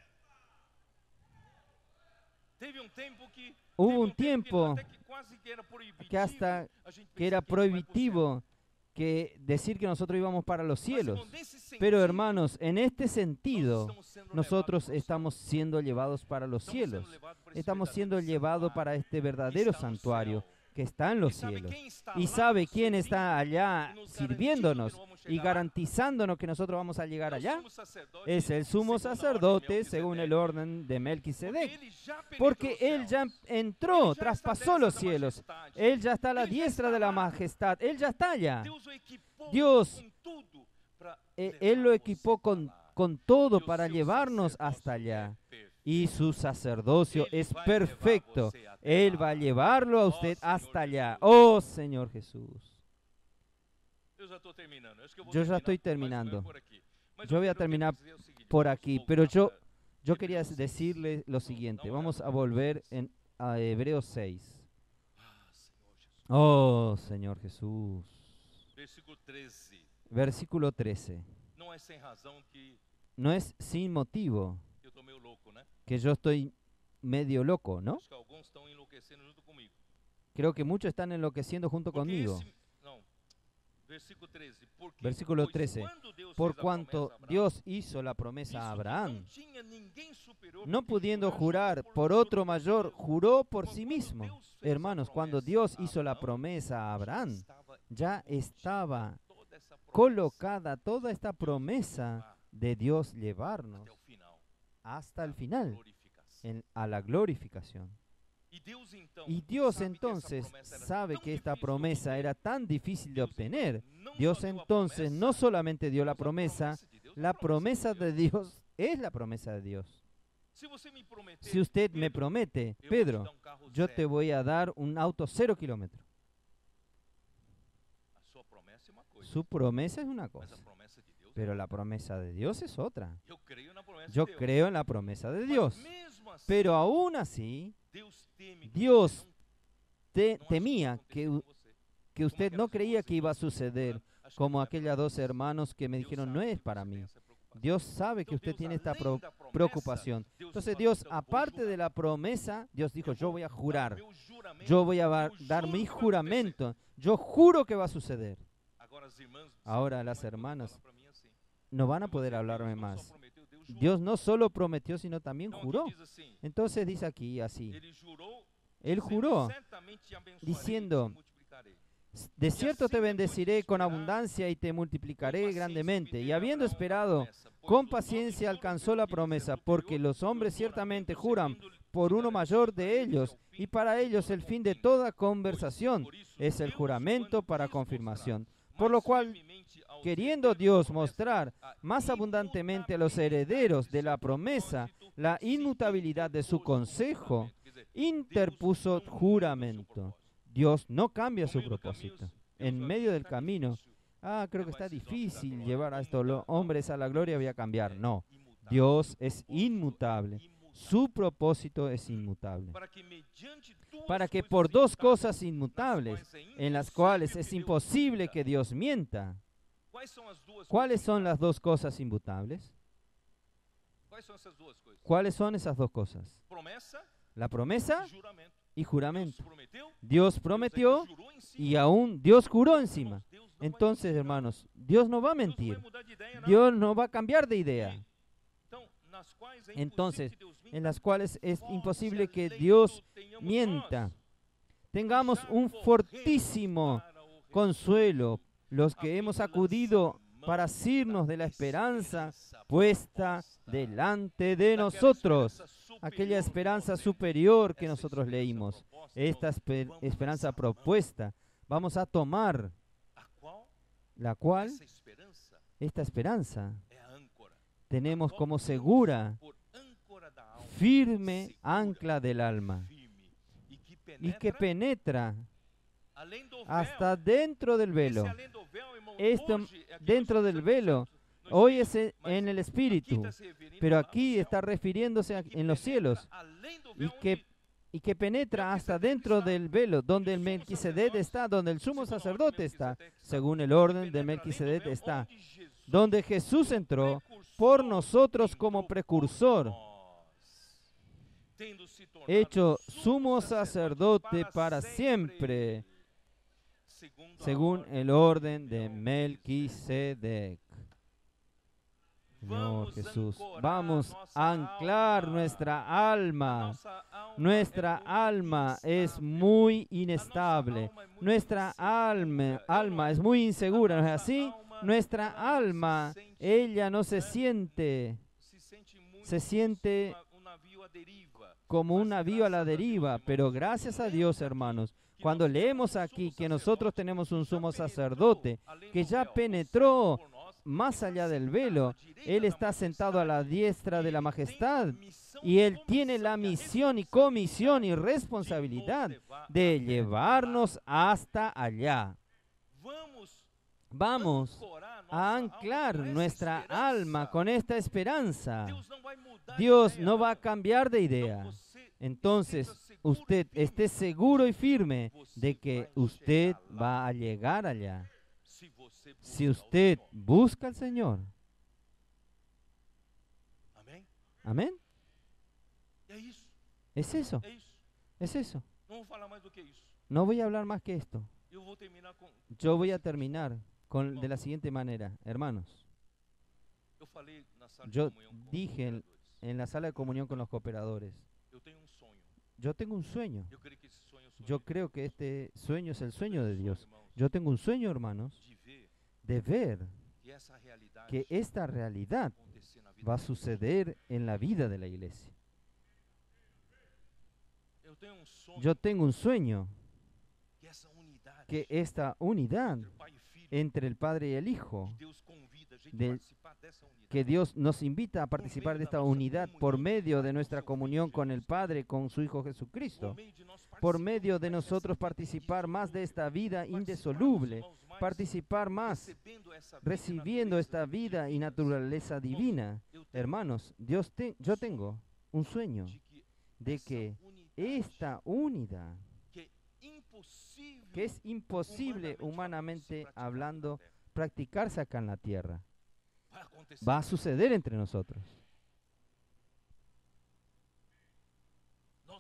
Teve um tempo que Hubo teve un tiempo até que quase que era proibitivo, que hasta a gente que era pensa que a gente vai pro céu. prohibitivo que decir que nosotros íbamos para los Mas, cielos. irmão, nesse sentido, Pero hermanos, en este nós sentido, estamos sendo nosotros levados pro céu. estamos siendo llevados para los Estamos sendo cielos. levados para esse Estamos siendo verdadeiro llevados santuário para este que verdadero está no santuario céu. que está en E los sabe cielos. quem está Y lá sabe nos quién servindo está allá e nos sirviéndonos garantindo que nós vamos y chegar lá? garantizándonos que nosotros vamos a llegar É o allá. sumo sacerdote Es el sumo segundo a ordem de sacerdote según el Melquisedeque. orden de Porque Melquisedec. ele já penetrou Porque os él ya céus. entró, Ele já está traspasó dentro los da cielos. majestade. Él ya está a la Ele já diestra está de la lá. majestad. Él ya está allá. Deus o equipou Dios, com tudo pra Él lo levar equipó você pra con lá. todo E o para seu llevarnos sacerdócio hasta allá. é perfeito. Y su sacerdocio Ele es vai levar perfecto. você até Él lá. va a llevarlo a Oh, usted Señor hasta allá. Jesús. Oh, Señor Jesús. Eu já estou terminando. Acho que eu vou Yo ya terminar estoy mais ou menos terminando. por aqui. Mas Yo eu voy a quero terminar dizer o seguinte, por vamos aquí, voltar pero yo para quería Hebreos 6. decirle lo siguiente. Dá uma Vamos olhada a para volver Hebreos 6. a Hebreos 6. Ah, Senhor Jesus. Oh, Señor Jesús. Versículo 13. Versículo 13. Não é sem razão que No es sin motivo eu estou meio louco, né? que yo estoy medio loco, ¿no? Acho que alguns estão enlouquecendo junto comigo. Creo que muchos están enloqueciendo junto Porque conmigo. não. Versículo 13. Porque, Versículo pois 13. quando Deus Por fez a cuanto promessa a Abraão, Dios hizo la promesa a visto que Abraham, não tinha ninguém superior no por quem pudiendo jurar, jurar jurou por por otro Deus mayor, mesmo. juró por Como sí quando mismo. Deus fez a Hermanos, cuando promessa Dios a hizo la Abraão, promesa a Abraham, já ya estaba toda essa promessa colocada toda esta de promesa levar de Dios até llevarnos o final, hasta el a final, glorificação. a la glorificación. E Deus então Y Dios sabe que essa entonces promessa era sabe tão que esta difícil de promesa obter. era tan difícil de Deus, obtener. não só Dios deu a entonces promessa, no solamente dio la mas a promesa, de Deus é a la promesa de Deus. Dios es la promesa de Dios. Se você me prometer, Si usted me Pedro, promete, eu vou te Pedro, dar um carro yo te zero. voy a dar un auto 0 kilómetros. A sua promessa é uma coisa, Su promesa es una mas cosa, a promessa de Deus pero é la outra. promesa de Dios es otra. Eu creio na promessa Yo de Deus. creo en la promesa de Mas Dios, mesmo assim, pero aún así, Deus teme que Dios você não ache temía que que, vai acontecer com você. que usted no creía que iba a suceder, como aquellas aquellas dos hermanos que me dijeron, no es para mí. Dios sabe que usted tiene esta preocupación. Entonces Dios, aparte de la promesa, Dios dijo, yo voy a jurar, yo voy a dar mi juramento, yo juro que va a suceder. Ahora las hermanas no van a poder hablarme más. Dios no solo prometió, sino también juró. Entonces dice aquí así, Él juró, diciendo, de cierto te bendeciré con abundancia y te multiplicaré grandemente. Y habiendo esperado, con paciencia alcanzó la promesa, porque los hombres ciertamente juran por uno mayor de ellos, y para ellos el fin de toda conversación es el juramento para confirmación. Por lo cual, queriendo Dios mostrar más abundantemente a los herederos de la promesa la inmutabilidad de su consejo, interpuso juramento. Dios no cambia su propósito. En medio del camino, creo que está difícil llevar a estos hombres a la gloria, voy a cambiar. No, Dios es inmutable. Su propósito es inmutable. Para que por dos cosas inmutables, en las cuales es imposible que Dios mienta. ¿Cuáles son las dos cosas inmutables? ¿Cuáles son esas dos cosas? La promesa y juramento. Dios prometió y aún Dios juró encima. Entonces, hermanos, Dios no va a mentir. Dios no va a cambiar de idea. Entonces, en las cuales es imposible que Dios mienta. Tengamos un fortísimo consuelo, los que hemos acudido para asirnos de la esperanza puesta delante de nosotros. Aquella esperanza superior que nosotros leímos, esta esperanza propuesta, vamos a tomar, la cual, esta esperanza, tenemos como segura, firme ancla del alma, y que penetra hasta dentro del velo. Esto dentro del velo, hoy es en el Espíritu, pero aquí está refiriéndose en los cielos, y que penetra hasta dentro del velo, donde el Melquisedec está, donde el sumo sacerdote está, según el orden de Melquisedec está, donde Jesús entró por nosotros como precursor, hecho sumo sacerdote para siempre, según el orden de Melquisedec. Señor Jesús, vamos a anclar nuestra alma. Nuestra alma es muy inestable. Nuestra alma es muy insegura, ¿no es así? Nuestra alma, ella no se siente como un navío a la deriva, pero gracias a Dios, hermanos, cuando leemos aquí que nosotros tenemos un sumo sacerdote que ya penetró más allá del velo, Él está sentado a la diestra de la majestad y Él tiene la misión y comisión y responsabilidad de llevarnos hasta allá. Vamos a anclar nuestra alma con esta esperanza. Dios no va a cambiar de idea. Entonces, usted esté seguro y firme de que usted va a llegar allá. Si usted busca al Señor. Amén. Es eso. Es eso. No voy a hablar más que esto. Yo voy a terminar de la siguiente manera, hermanos. Yo dije en la sala de comunión con los cooperadores, yo tengo un sueño. Yo creo que este sueño es el sueño de Dios. Yo tengo un sueño, hermanos, de ver que esta realidad va a suceder en la vida de la iglesia. Yo tengo un sueño que esta unidad entre el Padre y el Hijo, que Dios nos invita a participar de esta unidad por medio de nuestra comunión con el Padre, con su Hijo Jesucristo, por medio de nosotros participar más de esta vida indisoluble, participar más, recibiendo esta vida y naturaleza divina. Hermanos, yo tengo un sueño de que esta unidad, que es imposible humanamente hablando, practicarse acá en la tierra, va a suceder entre nosotros.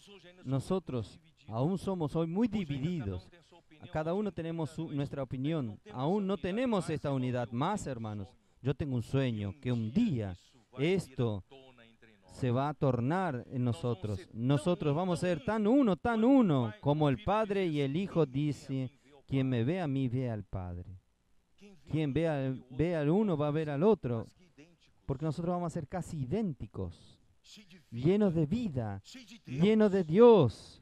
Nosotros aún somos hoy muy divididos. Cada uno tenemos nuestra opinión. Aún no tenemos esta unidad más, hermanos. Yo tengo un sueño que un día esto se va a tornar en nosotros. Nosotros vamos a ser tan uno, como el Padre y el Hijo dice, quien me ve a mí, ve al Padre. Quien ve al uno va a ver al otro, porque nosotros vamos a ser casi idénticos, llenos de vida, llenos de Dios.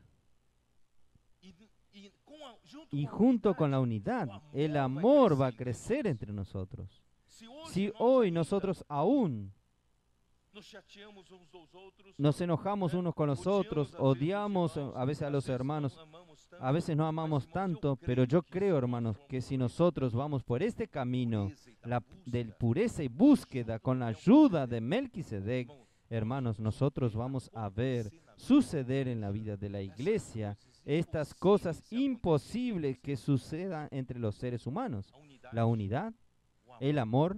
Y junto con la unidad, el amor va a crecer entre nosotros. Si hoy nosotros aún nos enojamos unos con los otros, odiamos a veces a los hermanos, a veces no amamos tanto, pero yo creo, hermanos, que si nosotros vamos por este camino de pureza y búsqueda con la ayuda de Melquisedec, hermanos, nosotros vamos a ver suceder en la vida de la iglesia estas cosas imposibles que sucedan entre los seres humanos. La unidad, el amor,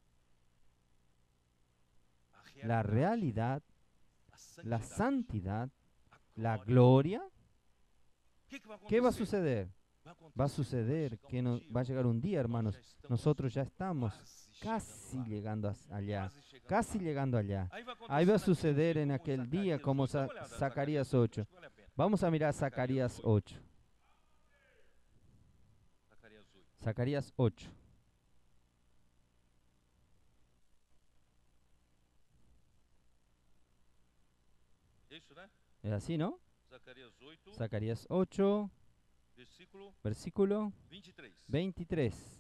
la realidad, la santidad, la gloria. ¿Qué va a suceder? Va a suceder que va a llegar un día, hermanos, nosotros ya estamos casi llegando allá, casi llegando allá. Ahí va a suceder en aquel día como Zacarías 8. Vamos a mirar Zacarías 8. Zacarías 8. Es así, ¿no? Zacarías 8, versículo 23.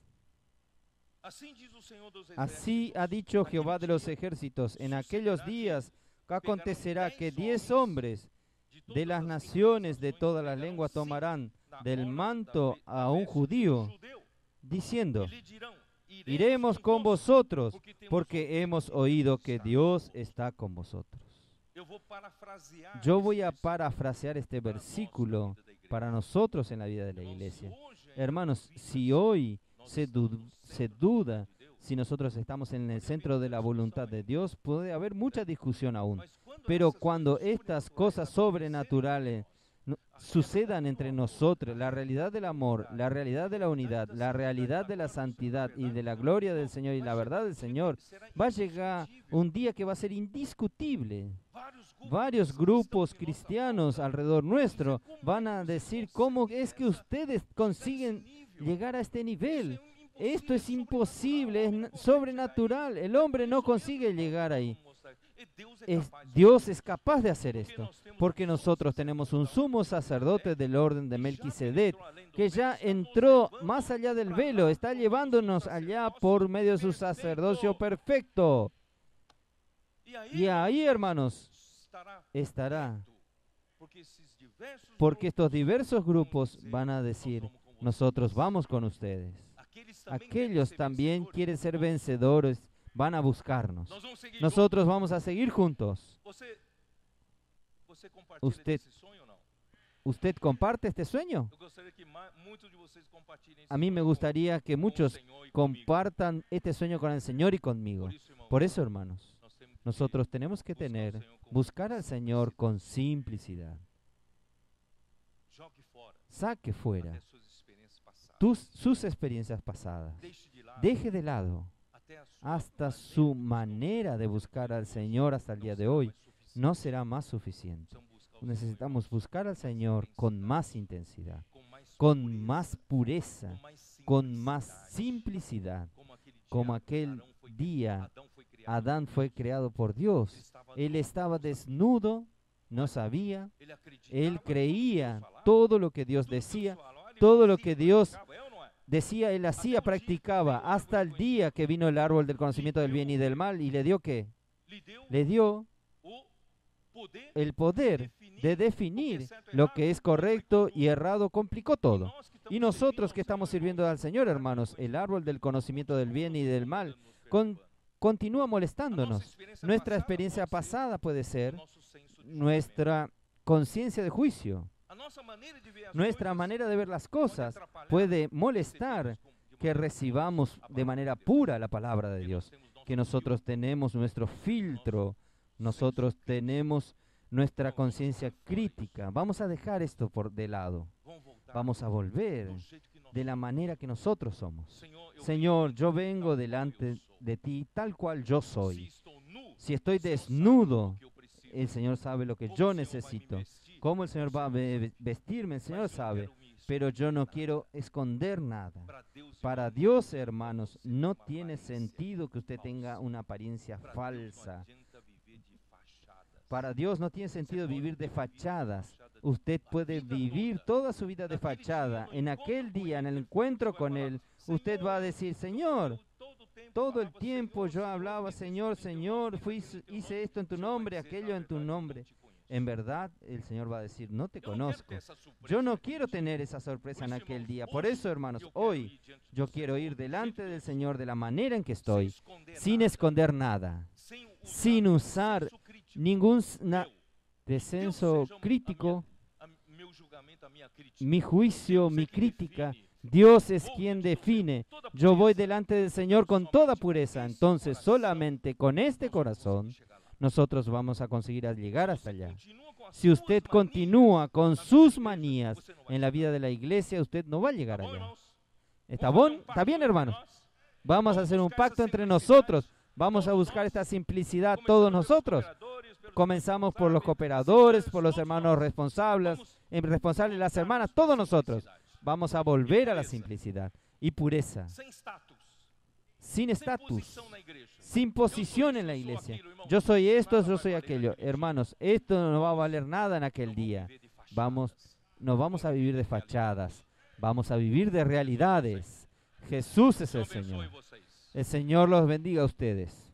Así ha dicho Jehová de los ejércitos, en aquellos días acontecerá que 10 hombres de las naciones de todas las lenguas tomarán del manto a un judío, diciendo, iremos con vosotros, porque hemos oído que Dios está con vosotros. Yo voy a parafrasear este versículo para nosotros en la vida de la iglesia. Hermanos, si hoy se duda si nosotros estamos en el centro de la voluntad de Dios, puede haber mucha discusión aún. Pero cuando estas cosas sobrenaturales sucedan entre nosotros, la realidad del amor, la realidad de la unidad, la realidad de la santidad y de la gloria del Señor y la verdad del Señor, va a llegar un día que va a ser indiscutible. Varios grupos cristianos alrededor nuestro van a decir, ¿cómo es que ustedes consiguen llegar a este nivel? Esto es imposible, es sobrenatural. El hombre no consigue llegar ahí. Dios es capaz de hacer esto, porque nosotros tenemos un sumo sacerdote del orden de Melquisedec, que ya entró más allá del velo, está llevándonos allá por medio de su sacerdocio perfecto. Y ahí, hermanos, estará, porque estos diversos grupos van a decir, nosotros vamos con ustedes. Aquellos también quieren ser vencedores, van a buscarnos. Nosotros vamos a seguir juntos. ¿Usted comparte este sueño? A mí me gustaría que muchos compartan este sueño con el Señor y conmigo. Por eso, hermanos, nosotros tenemos que buscar al Señor con simplicidad. Saque fuera sus experiencias pasadas. Deje de lado hasta su manera de buscar al Señor hasta el día de hoy. No será más suficiente. Necesitamos buscar al Señor con más intensidad, con más pureza, con más simplicidad, como aquel día Adán fue creado por Dios. Él estaba desnudo, no sabía, él creía todo lo que Dios decía, todo lo que Dios decía, él hacía, practicaba, hasta el día que vino el árbol del conocimiento del bien y del mal, y le dio ¿qué? Le dio el poder de definir lo que es correcto y errado, complicó todo. Y nosotros que estamos sirviendo al Señor, hermanos, el árbol del conocimiento del bien y del mal continúa molestándonos. Nuestra experiencia pasada puede ser nuestra conciencia de juicio. Nuestra manera de ver las cosas puede molestar que recibamos de manera pura la palabra de Dios, que nosotros tenemos nuestro filtro, nosotros tenemos nuestra conciencia crítica. Vamos a dejar esto de lado. Vamos a volver de la manera que nosotros somos. Señor, yo vengo delante de ti tal cual yo soy. Si estoy desnudo, el Señor sabe lo que yo necesito. Cómo el Señor va a vestirme, el Señor sabe. Pero yo no quiero esconder nada. Para Dios, hermanos, no tiene sentido que usted tenga una apariencia falsa. Para Dios no tiene sentido vivir de fachadas. Usted puede vivir toda su vida de fachada. En aquel día, en el encuentro con Él, usted va a decir, Señor, todo el tiempo yo hablaba, Señor, Señor, hice esto en tu nombre, aquello en tu nombre. En verdad, el Señor va a decir, no te conozco. Yo no quiero tener esa sorpresa en aquel día. Por eso, hermanos, hoy yo quiero ir delante del Señor de la manera en que estoy, sin esconder nada, sin usar ningún descenso crítico, mi juicio, mi crítica. Dios es quien define. Yo voy delante del Señor con toda pureza. Entonces, solamente con este corazón, nosotros vamos a conseguir llegar hasta allá. Si usted continúa con sus manías en la vida de la iglesia, usted no va a llegar allá. ¿Está bien, hermanos? Vamos a hacer un pacto entre nosotros. Vamos a buscar esta simplicidad todos nosotros. Comenzamos por los cooperadores, por los hermanos responsables, las hermanas, todos nosotros. Vamos a volver a la simplicidad y pureza. Sin estatus, sin posición en la iglesia. Yo soy esto, yo soy aquello. Hermanos, esto no va a valer nada en aquel día. No vamos a vivir de fachadas, vamos a vivir de realidades. Jesús es el Señor. El Señor los bendiga a ustedes.